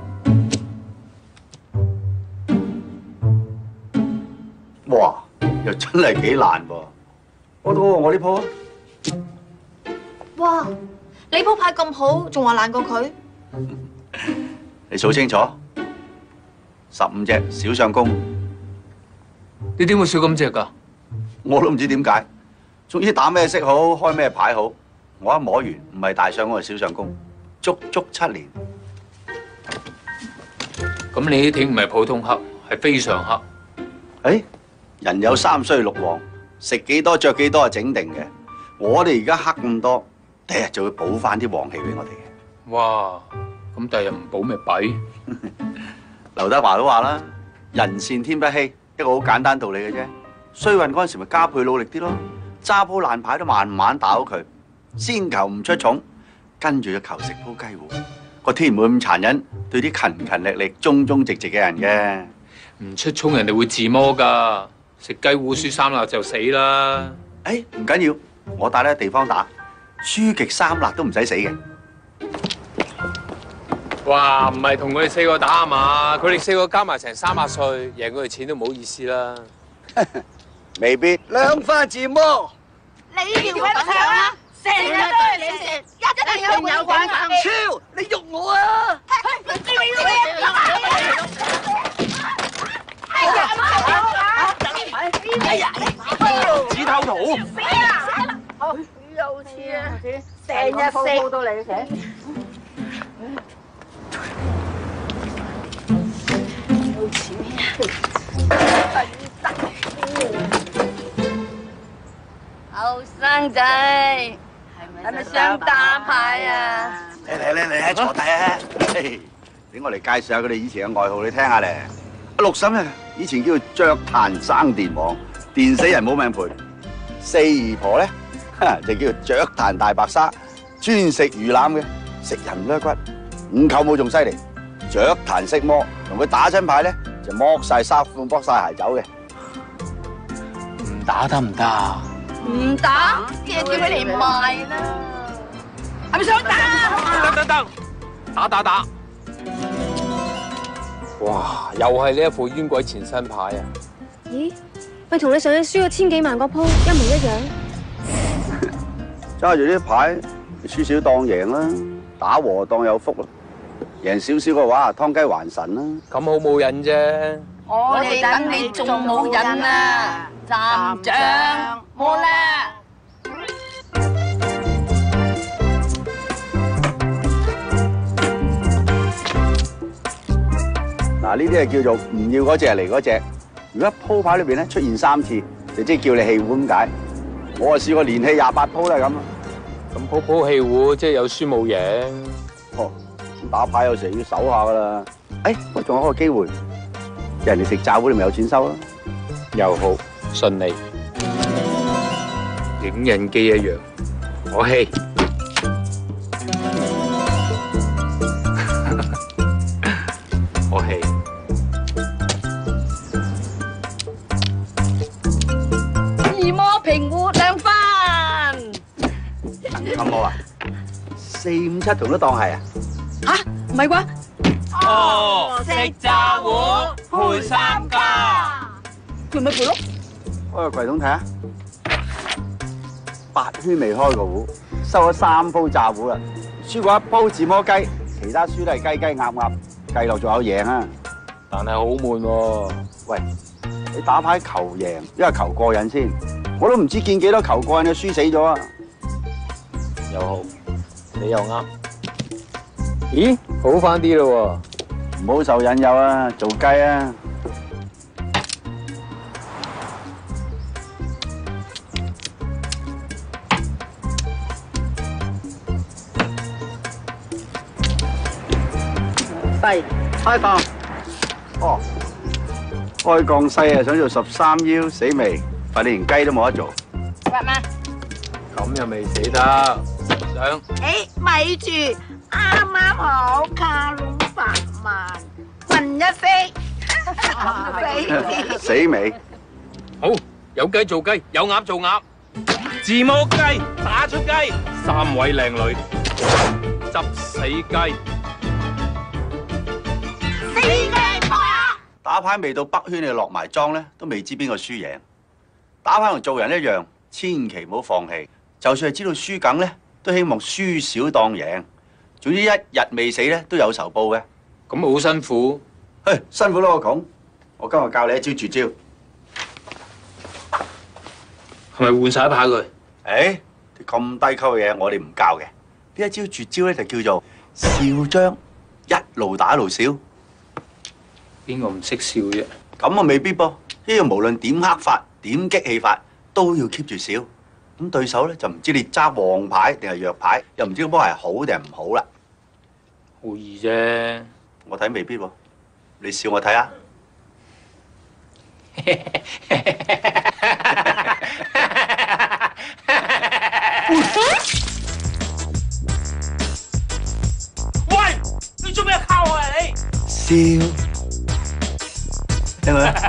哇，又真係幾難噃！我賭我呢鋪啊！ 哇！你鋪牌咁好，仲話爛過佢？ 你數清楚，15隻小相公。 你點會少咁隻㗎？ 我都唔知點解。總之打咩色好，開咩牌好，我一摸完唔係大相公係小相公，足足7年。 咁你呢條唔係普通黑，係非常黑。 人有3衰6旺，食幾多着幾多係整定嘅。我哋而家黑咁多。第日就會補翻啲旺氣俾我哋嘅。 哇！咁第日唔補咪弊？ 劉德華都話啦，人善天不欺，一個好簡單道理嘅啫。衰運嗰陣時咪加倍努力啲咯，揸鋪爛牌都慢慢打好佢，先求唔出重，跟住就求食鋪雞糊。個天唔會咁殘忍，對啲勤勤力力、忠忠直直嘅人嘅。 唔出衝人哋會自摸㗎，食雞糊輸3辣就死啦。 唔緊要，我帶你去地方打。輸極3辣都唔使死嘅。 哇！唔係同佢哋4個打啊嘛，佢哋4個加埋成300歲，贏佢哋錢都唔好意思啦。 未必。 兩花自摸。 你條粉腸啊，成日都係你食，一定有有玩超， 你喐我啊！ 紙頭圖。 有錢啊！成日食到你食。有錢後生仔係咪想打牌啊？ 嚟坐低啊！俾我嚟介紹下佢哋以前嘅外號，你聽下咧。六嬸啊，以前叫做雀壇生電王，電死人冇命賠。四姨婆咧。就叫做雀壇大白鯊，專食魚腩嘅，食人甩骨。五舅母仲犀利，雀壇色魔，同佢打親牌咧就剝晒衫褲、剝晒鞋走嘅。 唔打得唔得啊？ 唔打，叫佢嚟賣啦。係咪想打？ 得，打！哇！又係呢一副冤鬼纏身牌啊！ 咦？咪同你上次輸咗千幾萬嗰鋪一模一樣？ 揸住啲牌，輸少當贏啦，打和當有福啦，贏少少嘅話，湯雞還神啦。 咁好冇癮啫！ 我哋等你仲冇癮啊！站長，冇啦！ 嗱，呢啲係叫做唔要嗰隻嚟嗰隻。如果一鋪牌裏邊咧出現3次，就即係叫你棄糊咁解。我啊試過連棄28鋪都係咁啊。 咁鋪棄糊即係有輸冇贏。 打牌有時要守下噶啦。我仲有一個機會，人哋食炸糊你咪有錢收咯。 又好順利，影印機一樣， 我氣。我氣。 二魔平活兩分。 咁我啊，4、5、7同都當係啊？ 吓，唔係啩？ 哦，食炸糊配3家。 佢咪賠咯？ 開個櫃桶睇下，8圈未開過糊，收咗3鋪炸糊啦，輸過1鋪自摸雞，其他輸都係雞雞鴨鴨，計落仲有贏啊！ 但係好悶喎。 喂，你打牌求贏，因為求過癮先，我都唔知見幾多求過癮嘅輸死咗啊！ 又好，你又啱。咦，好翻啲咯喎！唔好受引誘啊，做雞啊！ 細開檔。哦，開檔細啊，想做13腰，死未？快啲連雞都冇得做。 喂媽， 咁又未死得，想。 誒，咪住，啱啱好卡窿8萬，運一飛， 死未？ 好，有雞做雞，有鴨做鴨，自摸雞打出雞，3位靚女執死雞。 打牌未到北圈，你落埋莊咧，都未知邊個輸贏。打牌同做人一樣，千祈唔好放棄。就算係知道輸梗咧，都希望輸少當贏。總之一日未死咧，都有仇報嘅。 咁好辛苦。 嘿，辛苦咯，我講。我今日教你一招絕招。 係咪換晒牌佢？ 誒，啲咁低級嘅嘢我哋唔教嘅。呢一招絕招咧就叫做笑張，一路打一路笑。 邊個唔識笑啫？ 咁啊未必噃，呢個無論點黑法、點激氣法，都要 keep 住笑。咁對手咧就唔知你揸旺牌定係弱牌，又唔知個波係好定係唔好啦。 好易啫， 我睇未必喎，你笑我睇下。 喂，你做咩靠我啊你？ 笑。係咪？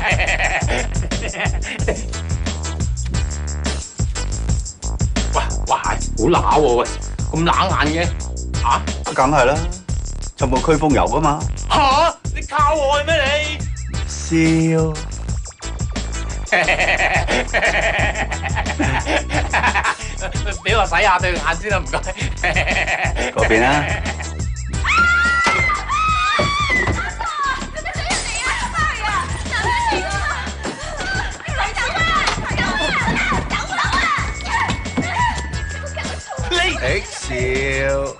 喂，哇，好乸喎喂，咁冷眼嘅嚇？ 梗係啦，尋部驅風油㗎嘛。 嚇！你靠我咩你？ 笑。 俾我洗下對眼先啦，唔該。 嗰邊啊。誒笑，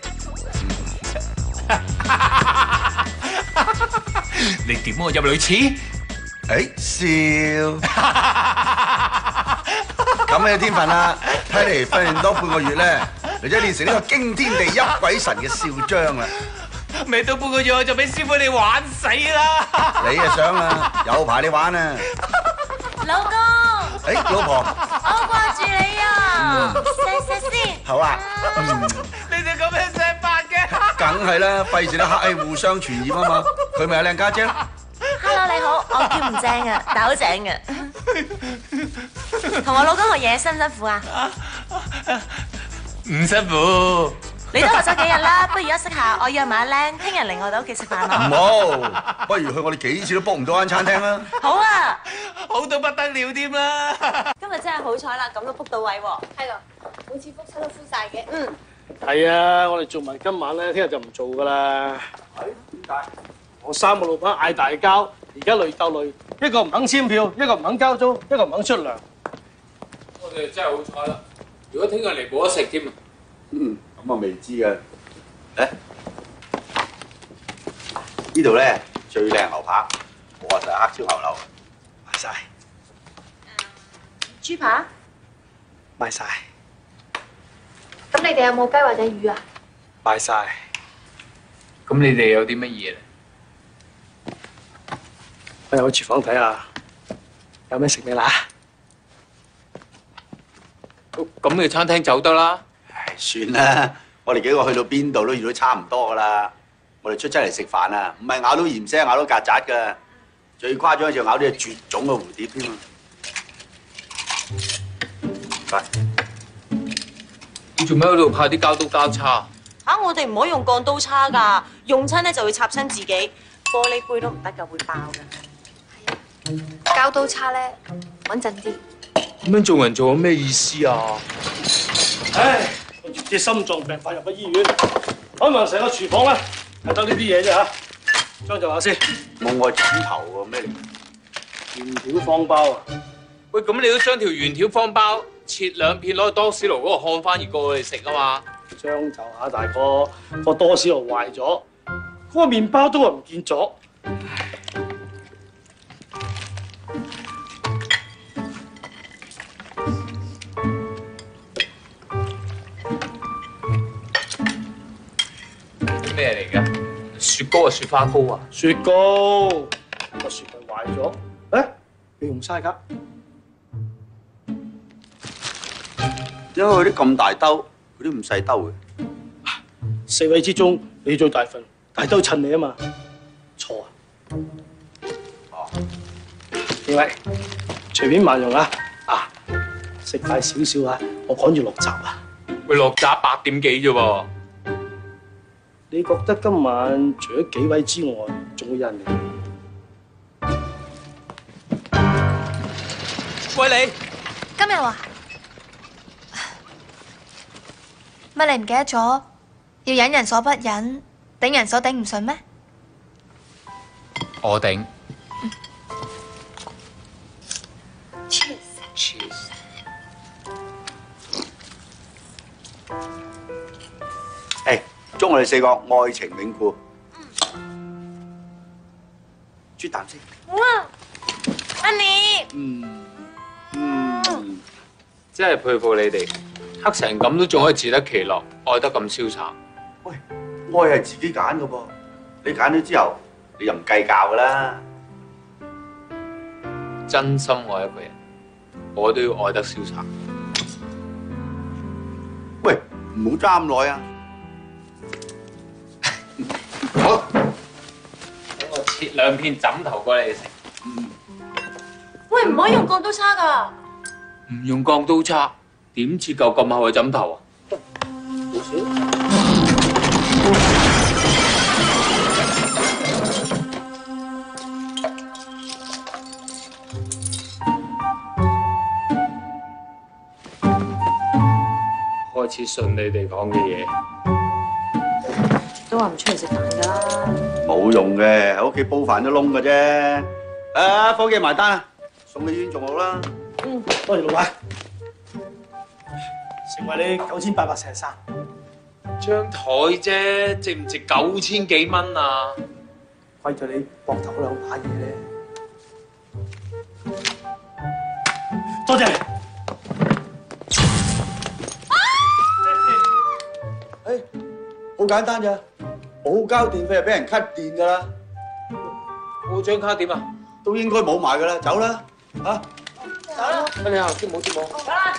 你點我入女廁？ 誒笑，咁你有天分啦！睇嚟訓練多半個月咧，你就練成呢個驚天地泣鬼神嘅笑張啦！ 未到半個月我就俾師傅你玩死啦！ 你啊想啦，有排你玩啊！ 老公。 誒，老婆。 我掛住你啊！錫先。 好啊。 你哋咁樣錫法嘅？ 梗係啦，費事啲客氣互相傳染啊嘛。佢咪有靚家姐咯。 Hello， 你好，我叫唔正啊，但好正嘅。同我老公學嘢辛唔辛苦啊？ 唔辛苦。 你都學咗幾日啦，不如休息下，我約埋阿靚，聽日嚟我哋屋企食飯啦。 唔好，不如去我哋幾次都 book 唔到間餐廳啦。 好啊， 好到不得了添啦！ 今日真係好彩啦，咁都 book 到位喎。係咯，每次 book 親都 full 晒嘅。嗯。 係啊，我哋做埋今晚咧，聽日就唔做噶啦。點解？我3個老闆嗌大交，而家累鬥累，一個唔肯簽票，一個唔肯交租，一個唔肯出糧。 我哋真係好彩啦！如果聽日嚟冇得食添啊！ 咁啊未知嘅。誒，呢度咧最靚牛扒，我話就係黑椒牛柳，賣晒。 豬扒？ 賣晒。 咁你哋有冇雞或者魚啊？ 賣晒。 咁你哋有啲乜嘢咧？ 我入去廚房睇下，有咩食未啦？ 咁嘅餐廳走得啦。 算啦，我哋幾個去到邊度都遇到差唔多噶啦。我哋出親嚟食飯啊，唔係咬到鹽聲，咬到曱甴噶。最誇張就咬啲絕種嘅蝴蝶添啊！ 喂，你做咩喺度派啲膠刀交叉？ 嚇！我哋唔可以用鋼刀叉㗎，用親咧就會插親自己，玻璃杯都唔得㗎，會爆㗎。 膠刀叉咧穩陣啲。 咁樣做人做有咩意思啊？ 唉，我接隻心臟病發入咗醫院，可能成個廚房咧係得呢啲嘢啫嚇。將就下先。 冇我枕頭喎，咩嚟？ 圓條方包啊！ 喂，咁你都將條圓條方包切2片攞去多士爐嗰度烘翻熱過嚟食啊嘛？ 將就下大哥，個多士爐壞咗，嗰個麵包都係唔見咗。 咩嚟㗎？雪糕啊，雪花糕啊？ 雪糕個雪櫃壞咗，誒你用晒㗎？ 點解佢啲咁大兜，佢啲咁細兜嘅 ？4位之中你最大份，大兜襯你啊嘛。錯啊！哦，幾位隨便慢用啊！啊，食快少少啊！我趕住落閘啊！ 喂，落閘8點幾啫喎。 你覺得今晚除咗幾位之外，仲會有人嚟？ 喂你， 今日話乜你唔記得咗？要忍人所不忍，頂人所頂唔順咩？ 我頂。 Cheers。誒，祝我哋4個愛情永固。啜啖先。 哇，阿你。 真係佩服你哋，黑成咁都仲可以自得其樂，愛得咁瀟灑。 喂，愛係自己揀嘅噃，你揀咗之後，你就唔計較噶啦。 真心愛一個人，我都要愛得瀟灑。 喂，唔好揸咁耐啊！好， 等我切2片枕頭過嚟食。 喂，唔可以用鋼刀叉㗎。 唔用鋼刀叉，點切夠咁厚嘅枕頭啊？ 冇事。 開始順你哋講嘅嘢。 都話唔出嚟食飯㗎啦。 冇用嘅，喺屋企煲飯都燶嘅啫。啊，伙計埋單啊，送去醫院仲好啦。 多謝老闆，成為你9843。 張台啫，值唔值9000幾蚊啊？ 虧咗你膊頭兩把嘢咧。多謝你。 誒，好簡單咋，冇交電費就俾人 cut 電㗎啦。 我張卡點啊？ 都應該冇埋㗎啦，走啦，嚇！ 走啦！你行先，唔好接我。 走啦！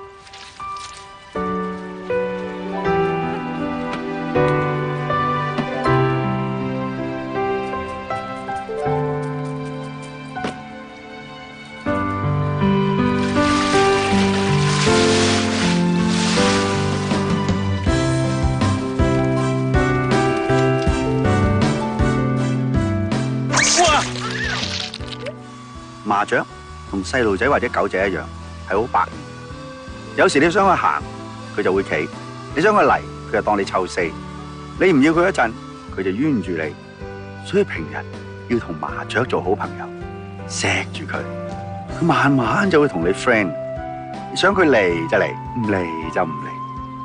麻雀同細路仔或者狗仔一樣，係好百厭。有時你想佢行，佢就會企；你想佢嚟，佢就當你湊四。你唔要佢一陣，佢就冤住你。所以平日要同麻雀做好朋友，錫住佢，佢慢慢就會同你 friend。你想佢嚟就嚟，唔嚟就唔嚟。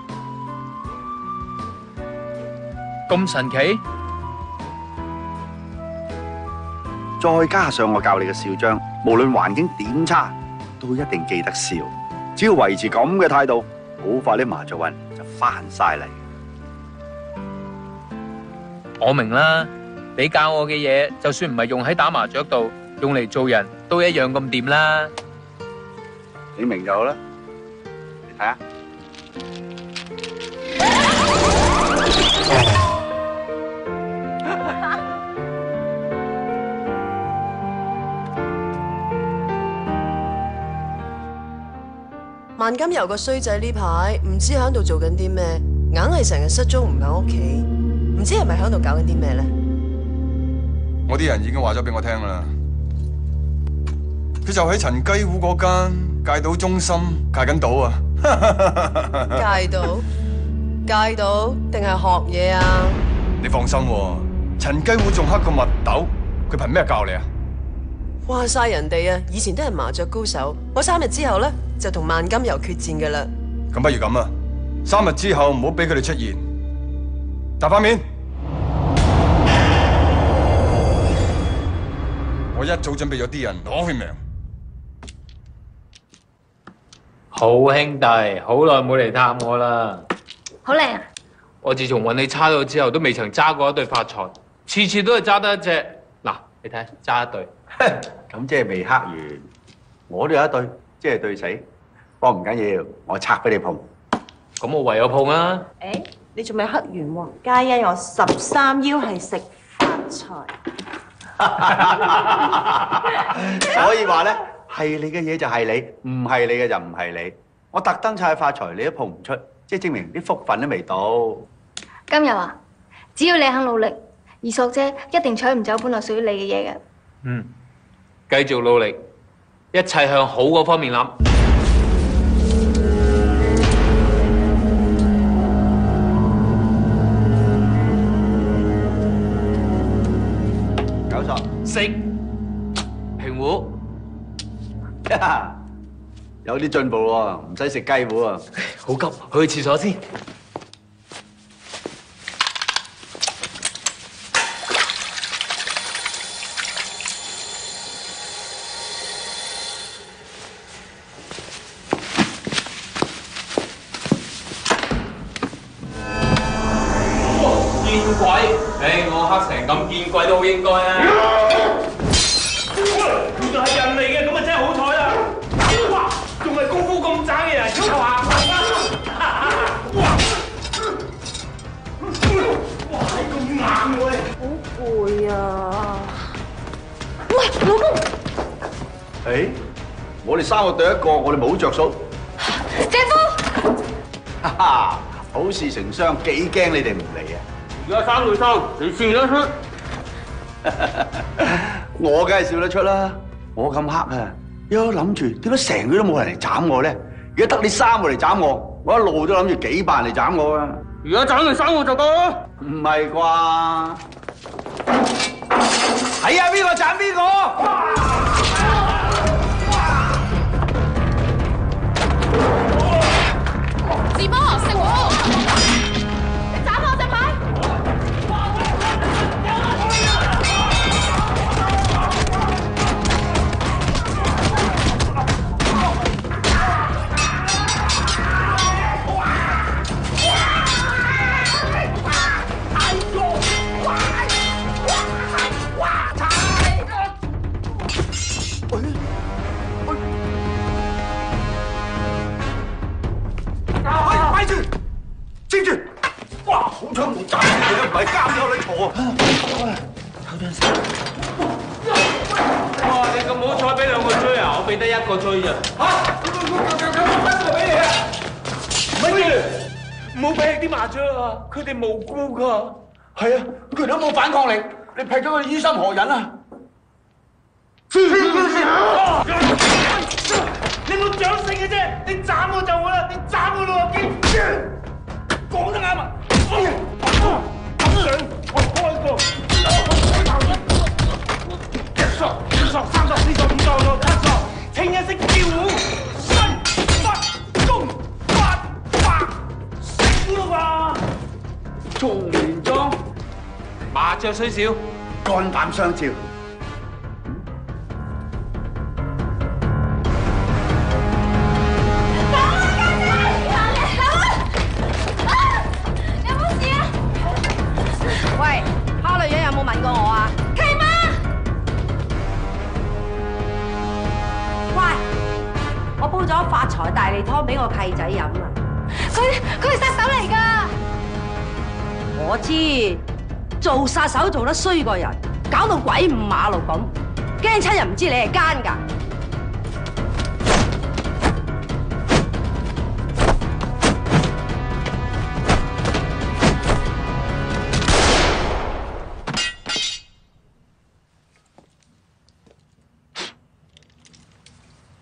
咁神奇？ 再加上我教你嘅笑章，無論環境點差，都一定記得笑。只要維持咁嘅態度，好快啲麻雀運就翻晒嚟。 我明啦，你教我嘅嘢，就算唔係用喺打麻雀度，用嚟做人都一樣咁掂啦。 你明就好啦，你睇下。 萬金油個衰仔呢排唔知喺度做緊啲咩，硬係成日失蹤唔喺屋企，唔知係咪喺度搞緊啲咩咧？ 我啲人已經話咗俾我聽啦，佢就喺陳雞湖嗰間戒賭中心戒緊賭啊！ 戒賭？戒賭定係學嘢啊？ 你放心喎，陳雞湖仲黑過墨斗，佢憑咩教你啊？ 話晒人哋啊，以前都係麻雀高手，我3日之後咧就同萬金油決戰噶啦。 咁不如咁啊，3日之後唔好俾佢哋出現，大塊面。我一早準備咗啲人攞佢命。 好兄弟，好耐冇嚟探我啦。 好靚啊！ 我自從運氣差咗之後，都未曾揸過一對發財，次次都係揸得一隻。嗱，你睇揸一對。 咁即係未黑完，我都有一對，即係對死。不過唔緊要，我拆俾你碰。 咁我唯有碰啦。 誒，你仲未黑完喎？皆因我13腰係食發財。 所以話咧，係你嘅嘢就係你，唔係你嘅就唔係你。我特登拆發財，你都碰唔出，即係證明啲福分都未到。 今日啊，只要你肯努力，二索姐一定搶唔走本來屬於你嘅嘢嘅。 嗯，繼續努力，一切向好嗰方面諗。 搞錯， 食平湖， 有啲進步喎，唔使食雞糊啊！ 好急，去廁所先。見鬼！我黑成咁，見鬼都好應該啊！原來係人嚟嘅，咁啊真係好彩啦！哇，仲係功夫咁渣嘅人，超下！哇，係咁硬喎！ 好攰啊！喂，老公。 誒，我哋3個對1個，我哋冇着數。 姐夫， 哈哈，好事成雙，幾驚你哋唔嚟啊！ 而家3對3，你笑得出？ 我梗係笑得出啦！我咁黑啊，一路諗住點解成個都冇人嚟斬我咧？而家得你3個嚟斬我，我一路都諗住幾百人嚟斬我啊！ 而家斬你3個就夠啦？ 唔係啩？係啊，邊個斬邊個？ 自波食我！你斬我隻牌！ 咪住，接住！哇，好彩冇斬你啊，唔係監咗你坐啊！ 哇！你咁好彩俾2個追啊，我俾得1個追咋？嚇！俾你啊！咪住，唔好俾啲麻雀啊！佢哋無辜㗎。 係啊，佢哋都冇反抗力，你劈咗佢於心何忍啊？ 你冇掌聲嘅啫，你斬我就好啦，你斬我咯，講得啱啊！咁上，我開個1索、2索、3索、4索、5索、6索、7索，清一色跳舞，身不公法法，識啦嘛！ 重連莊， 麻雀雖小， 肝膽相照。 喂，蝦女人有冇問過我啊？ 契媽， 喂，我煲咗發財大利湯俾我契仔飲啊！ 佢係殺手嚟㗎。 我知，做殺手做得衰過人，搞到鬼五馬六咁，驚親人唔知你係奸㗎。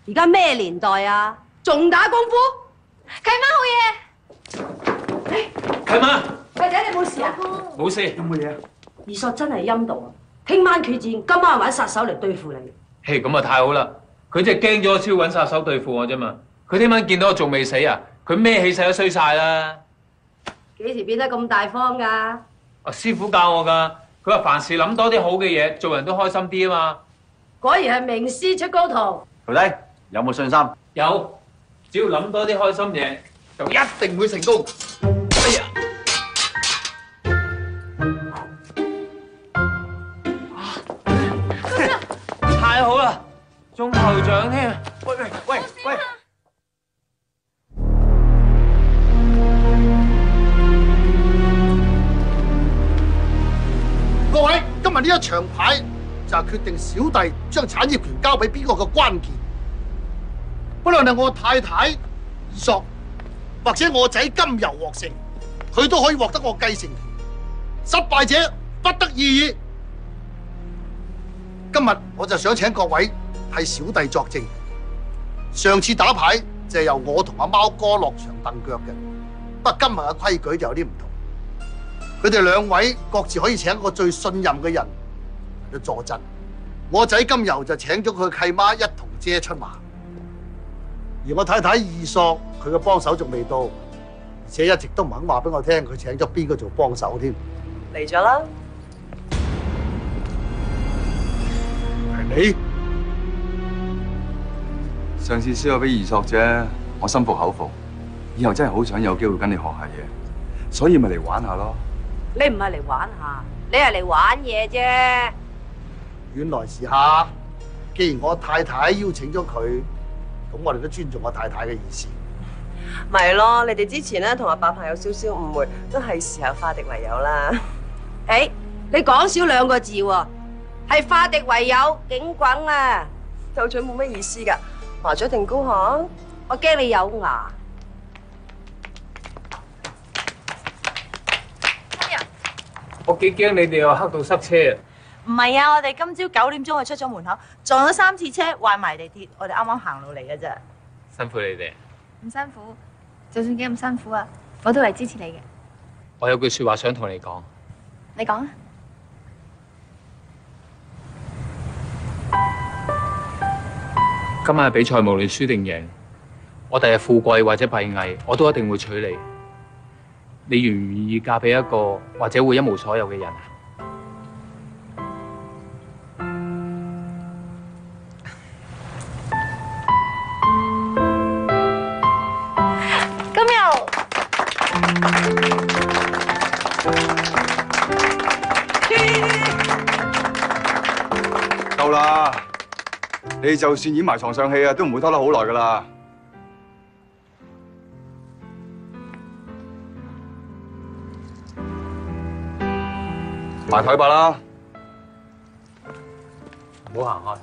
而家咩年代啊？仲打功夫？ 契媽好嘢。 契媽， 契仔你冇事啊？ 冇事。 有冇嘢啊？二索真係陰道啊！聽晚決戰，今晚揾殺手嚟對付你。 嘿，咁啊太好啦！佢只係驚咗先揾殺手對付我啫嘛。佢聽晚見到我仲未死啊，佢咩氣勢都衰晒啦。 幾時變得咁大方㗎？ 啊，師傅教我㗎，佢話凡事諗多啲好嘅嘢，做人都開心啲啊嘛。 果然係名師出高徒。 徒弟有冇信心？ 有，只要諗多啲開心嘢，就一定會成功。哎呀！太好啦，中頭獎添！喂！ 各位，今日呢一場牌就係決定小弟將產業權交俾邊個嘅關鍵。不論係我太太二索，或者我仔金柔獲勝，佢都可以獲得我繼承權。失敗者不得異議。今日我就想請各位替小弟作證。上次打牌就係由我同阿貓哥落場蹬腳嘅，不過今日嘅規矩就有啲唔同。佢哋兩位各自可以請一個最信任嘅人嚟助陣。我仔金柔就請咗佢契媽一同姐出馬，而我太太二索佢嘅幫手仲未到，而且一直都唔肯話俾我聽佢請咗邊個做幫手添。 嚟咗啦。 係你？ 上次輸咗俾二索啫，我心服口服。以後真係好想有機會跟你學下嘢，所以咪嚟玩下咯。 你唔係嚟玩下，你係嚟玩嘢啫。 原來是下，既然我太太邀請咗佢，咁我哋都尊重我太太嘅意思。 咪咯，你哋之前咧同阿伯朋有少少誤會，都係時候化敵為友啦。 誒，你講少兩個字喎，係化敵為友，警滾啊！ 鬥嘴冇乜意思㗎，麻雀定高下？ 我驚你有牙。 我幾驚你哋又黑到塞車啊！ 唔係啊，我哋今朝9點鐘就出咗門口，撞咗3次車，壞埋地鐵，我哋啱啱行路嚟嘅啫。 辛苦你哋。 唔辛苦，就算幾咁辛苦啊，我都嚟支持你嘅。 我有句説話想同你講。 你講啊！ 今晚嘅比賽無論輸定贏，我第日富貴或者閉翳，我都一定會娶你。你願唔願意嫁俾一個或者會一無所有嘅人啊？ 金柔， 夠啦！你就算演埋床上戲啊，都唔會拖得好耐噶啦。埋台吧啦， 唔好行開。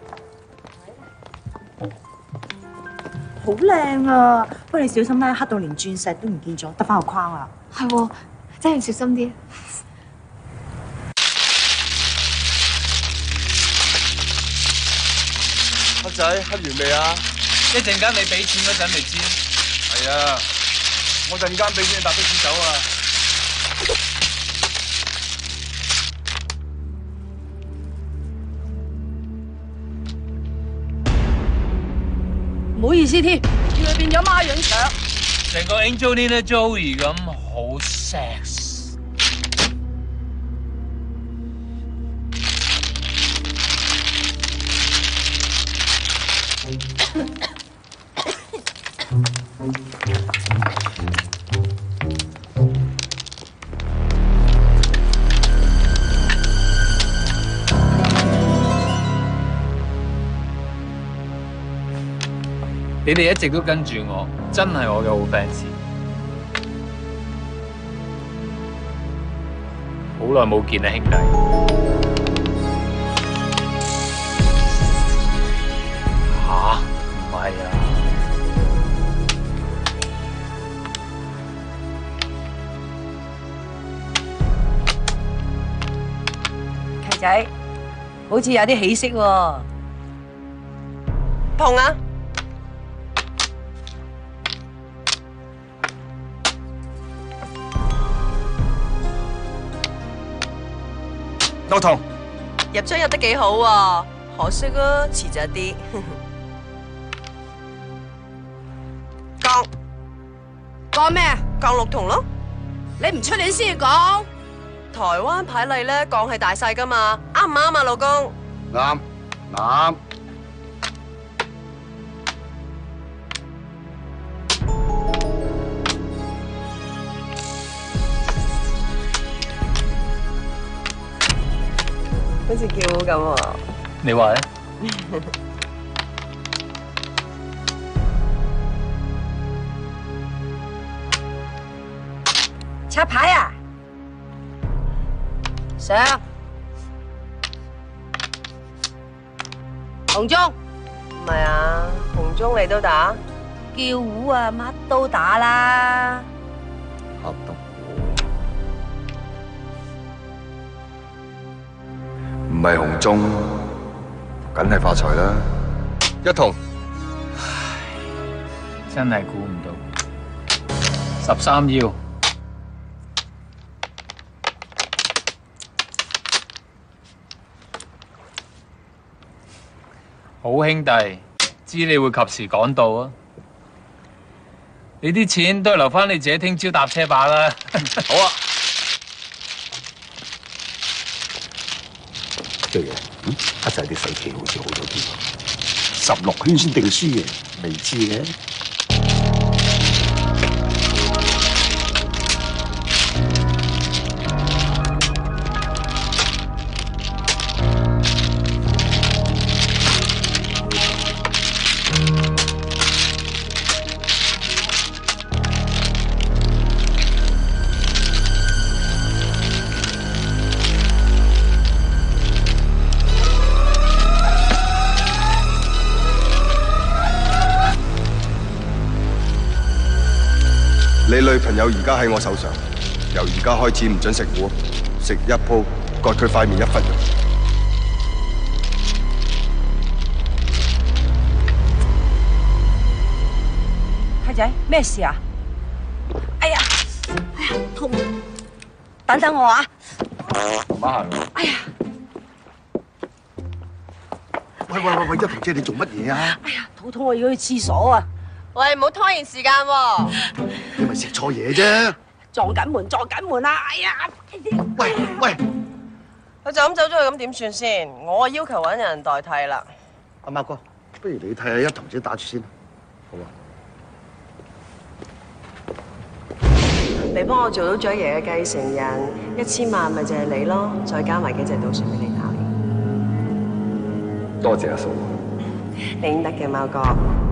好靚啊！不過你小心啦，黑到連鑽石都唔見咗，得翻個框啊！ 係喎，真係要小心啲。 黑仔，黑完未啊？ 一陣間你俾錢嗰陣咪知。 係啊，我陣間俾錢你搭的士走啊！ 唔好意思添，以為變咗孖樣腸。 成個 Angelina Jolie 咁好 sex。你哋一直都跟住我，真係我嘅好 fans。好耐冇見啦，兄弟。吓？唔係啊？ 契仔，好似有啲起色喎。 痛啊！ 都同入樽入得幾好喎，可惜啊，遲咗啲。 講咩？ 降六同咯。 你唔出嚟先講。 台灣牌例咧，降係大晒噶嘛，啱唔啱啊，老公？ 啱啱。 好似叫好咁喎。 你話咧？ 插牌啊！上紅中， 唔係啊，紅中你都打？ 叫胡啊，乜都打啦。 黑得唔係紅中，梗係發財啦！ 一同， 真係估唔到13要。好兄弟，知你會及時趕到啊！你啲錢都係留翻你自己聽朝搭車把啦。 好啊。 對啊，阿仔啲水棋好似好咗啲，16圈先定輸嘅，未知嘅。 你女朋友而家喺我手上，由而家開始唔准食糊，食一鋪割佢塊面1忽肉。 太仔，咩事啊？哎呀，痛！等等我啊！ 媽， 哎呀， 喂，一彤姐，你做乜嘢啊？ 哎呀，肚痛，我要去廁所啊！ 喂，唔好拖延時間喎。 你咪食錯嘢啫！ 撞緊門啊！哎呀！ 喂， 佢就咁走咗去，咁點算先？我要求揾人代替啦。 阿貓哥，不如你替下一彤姐打住先，好啊？ 你幫我做到咗爺嘅繼承人，1000萬咪就係你咯，再加埋幾隻賭船俾你打。 多謝阿嫂。 你應得嘅，貓哥。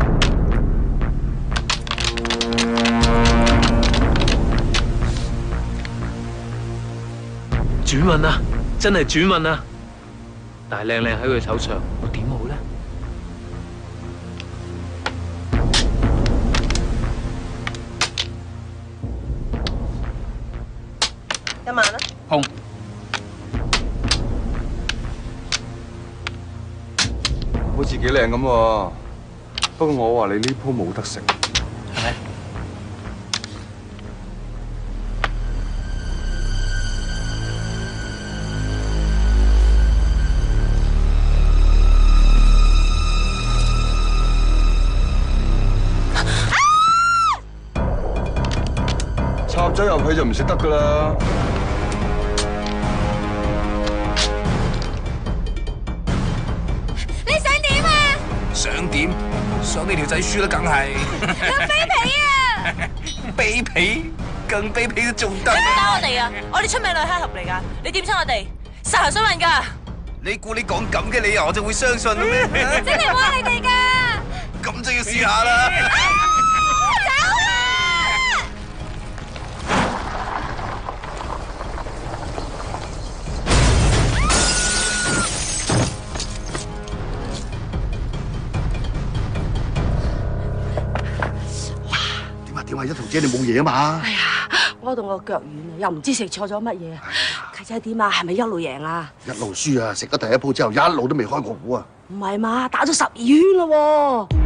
轉運啊！真係轉運啊！但係靚靚喺佢手上，我點好咧 ？1萬啦。 碰。 好似幾靚咁喎，不過我話你呢鋪冇得食。 係咪？ 插咗入去就唔食得噶啦。 你想點啊？ 想點？想你條仔輸啦，梗係。 卑鄙啊！ 卑鄙，更卑鄙都仲得。 你唔打我哋啊！我哋出名女黑俠嚟㗎，你掂親我哋，殺人傷人㗎。 你估你講咁嘅理由我就會相信咩？ 整嚟話你哋㗎。 咁就要試下啦。 點啊，一彤姐你冇嘢啊嘛？ 哎呀，我到我腳軟啊，又唔知食錯咗乜嘢。契仔點啊？係咪一路贏啊？ 一路輸啊！食咗第一鋪之後，一路都未開過股啊！ 唔係嘛，打咗12圈咯喎。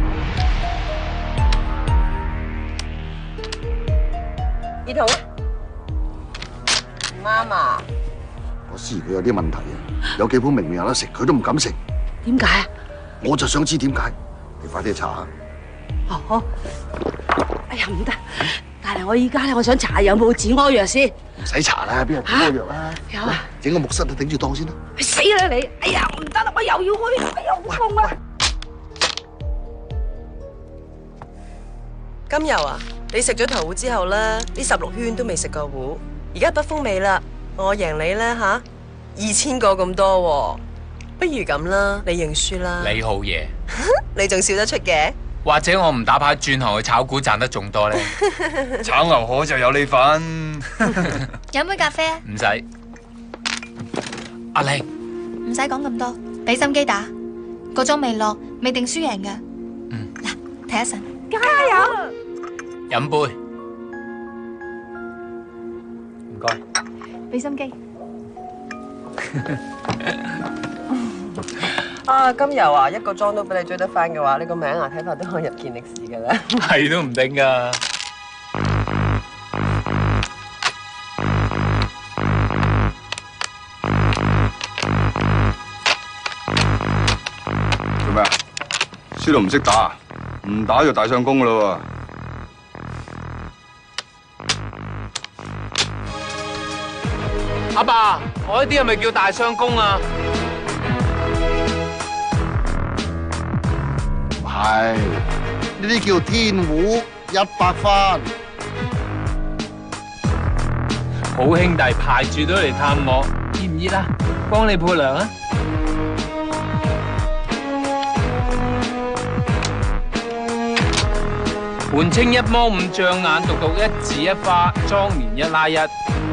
二筒，唔啱啊！ 我思佢有啲問題啊，有幾鋪明明有得食，佢都唔敢食。 點解啊？ 我就想知點解，你快啲查下。 哦，好。哎呀，唔得！但係我依家咧，我想查下有冇止屙藥先。 唔使查啦，邊有止屙藥啊？ 有啊。 整個木塞啊，頂住檔先啦。 死啦你！哎呀，唔得啦，我又要去，哎呀，好痛啊！ 金油啊，你食咗頭糊之後咧，呢16圈都未食過糊，而家北風味啦，我贏你咧吓，2000個咁多喎，不如咁啦，你認輸啦。 你好嘢， 你仲笑得出嘅？ 或者我唔打牌轉行去炒股賺得仲多咧？ 炒牛河就有你份。 飲杯咖啡啊？ 唔使。阿玲， 唔使講咁多，俾心機打，個鐘未落，未定輸贏㗎。嗱，睇一陣。 加油！ 飲杯。唔該。 俾心機。 啊，金油啊，一個莊都俾你追得翻嘅話，你個名啊睇法都可以入健力士㗎啦。 係都唔定㗎。 做咩啊？輸到唔識打，唔打就大上弓㗎啦喎！阿爸，我呢啲係咪叫大相公啊？ 係，呢啲叫天胡100分。 好兄弟排住隊嚟探我，熱唔熱啊？幫你配涼啊！盤清一魔五象眼，獨獨一字一花，莊連一拉一。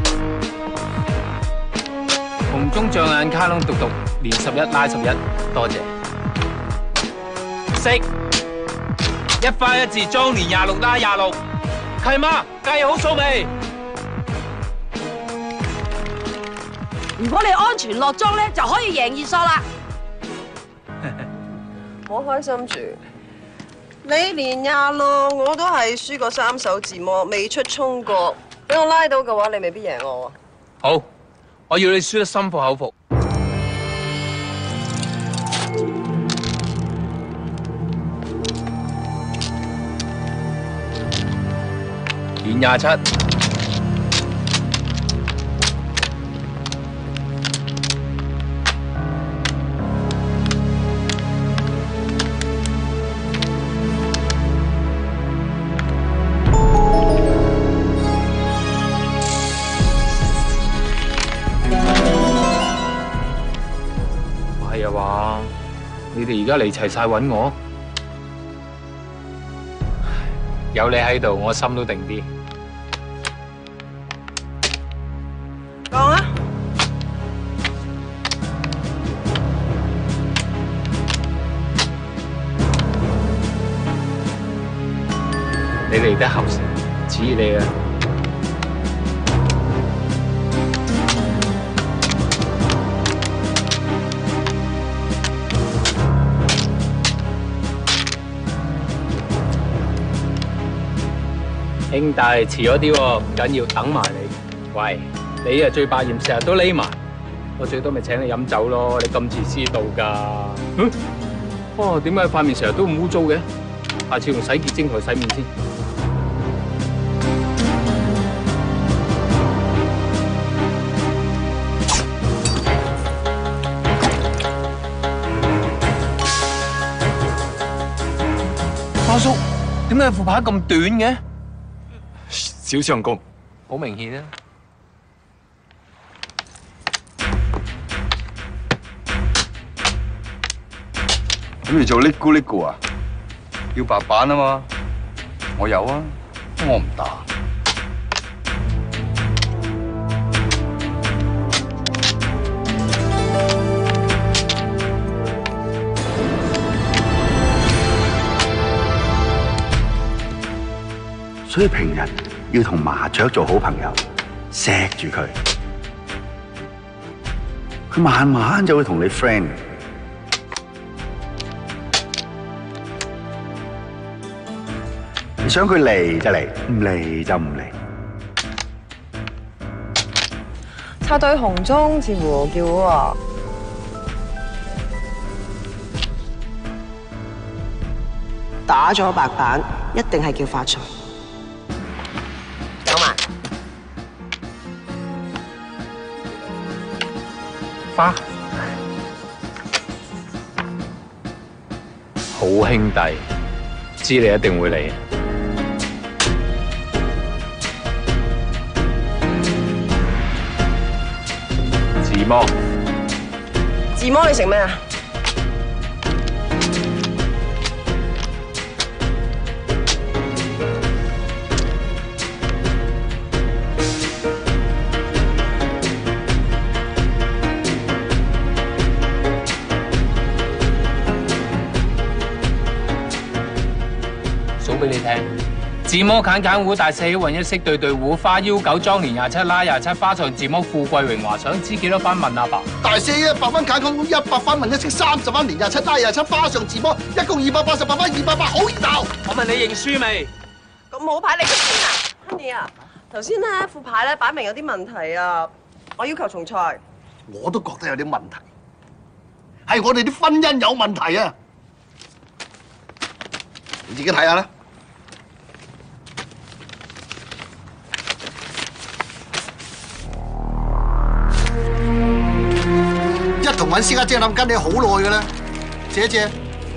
紅中象眼卡窿獨獨連11拉11，多謝。識一花一字莊連26拉26，契媽計好數未？ 如果你安全落莊咧，就可以贏2索啦。 唔好開心住，你連26我都係輸過3手自摸，未出衝過。俾我拉到嘅話，你未必贏我喎。 好，我要你輸得心服口服。連27。係啊話，你哋而家嚟齊晒揾我，有你喺度，我心都定啲。 講啊！ 你嚟得後生，似你啊！兄弟，遲咗啲喎，唔緊要，等埋你。喂，你啊最百厭，成日都匿埋，我最多咪請你飲酒咯。你咁遲先到㗎？哦，點解塊面成日都咁污糟嘅？下次用洗潔精同佢洗面先。阿叔，點解副牌咁短嘅？ 小相公， 好明顯啊！ 諗住做叻咕叻咕啊？要白板啊嘛，我有啊，不過我唔打。 所以平日要同麻雀做好朋友，錫住佢，佢慢慢就會同你 friend。你想佢嚟就嚟，唔嚟就唔嚟。 插對紅中似乎叫喎。打咗白板，一定係叫發財。有埋花，好兄弟，知你一定會嚟。自摸， 自摸你食咩啊？ 數俾你聽。自摸砍砍胡，大四起運一式對對胡，花腰九莊年27拉27，花上自摸富貴榮華，想知幾多番問阿爸？ 大四100分砍砍胡，100番問一式30番年27拉27，花上自摸，一共288番200好熱鬧。 我問你認輸未？ 咁好牌你識先啊 ，Honey 啊，頭先咧副牌咧擺明有啲問題啊，我要求重賽。 我都覺得有啲問題，係我哋啲婚姻有問題啊！你自己睇下啦。一同揾私家姐諗跟你好耐㗎啦，姐姐。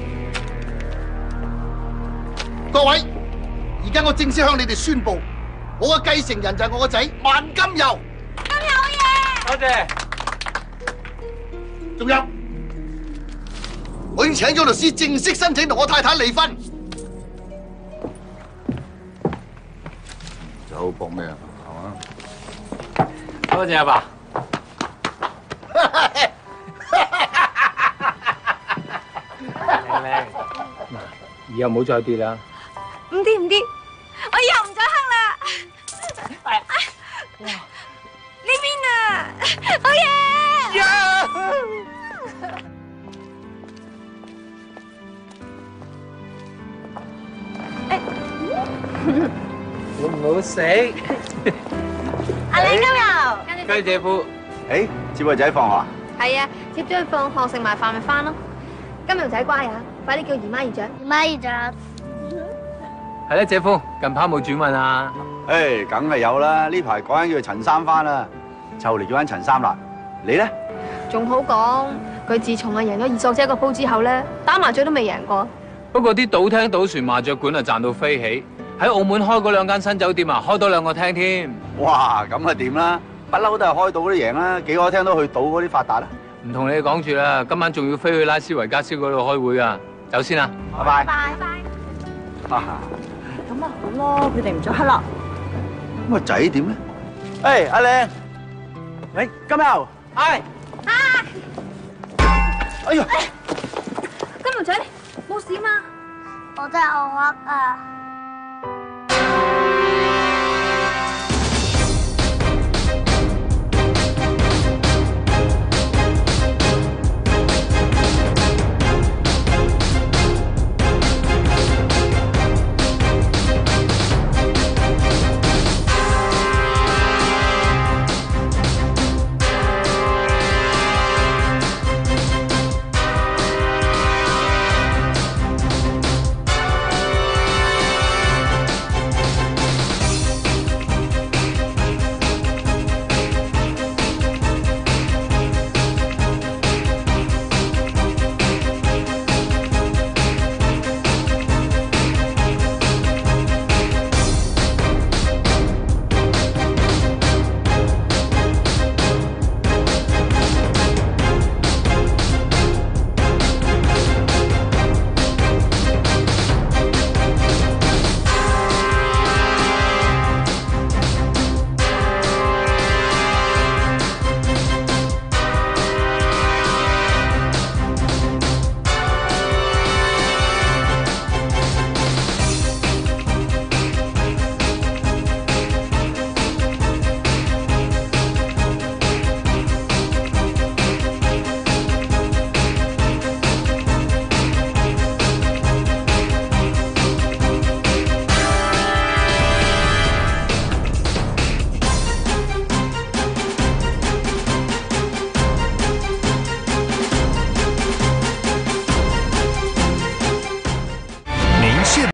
各位，而家我正式向你哋宣佈，我嘅繼承人就係我個仔萬金油。 金油嘢！ 多謝。 仲有，我已經請咗律師正式申請同我太太離婚。 有搏咩啊？係嘛？ 多謝阿爸。靚靚，嗱，以後唔好再跌啦。 唔跌唔跌，我以後唔再黑啦。呢邊啊，好嘢！ 好唔好食？ 阿靚今日， 雞姐夫， 誒，接個仔放學啊？ 係啊，接咗佢放學食埋飯咪翻咯。金牛仔乖啊，快啲叫姨媽姨丈。姨媽姨丈。 係咧，姐夫，近排冇轉運啊？ 誒，梗係有啦！呢排講緊叫陳三番啦，就嚟咗緊陳三啦。你咧？ 仲好講，佢自從贏咗二索姐個鋪之後咧，打麻雀都未贏過。 不過啲賭廳、賭船、麻雀館啊賺到飛起，喺澳門開嗰2間新酒店啊，開多2個廳添。 哇，咁啊掂啦！不嬲都係開賭都贏啦，幾個廳都去賭嗰啲發達啦。 唔同你哋講住啦，今晚仲要飛去拉斯維加斯嗰度開會啊！走先啦， 拜拜。 拜拜。 咁咪好咯，佢哋唔再黑啦。 咁個仔點咧？誒，阿靚，喂，金牛，係。 哎呀！金牛仔，冇事嘛？ 我真係好黑啊！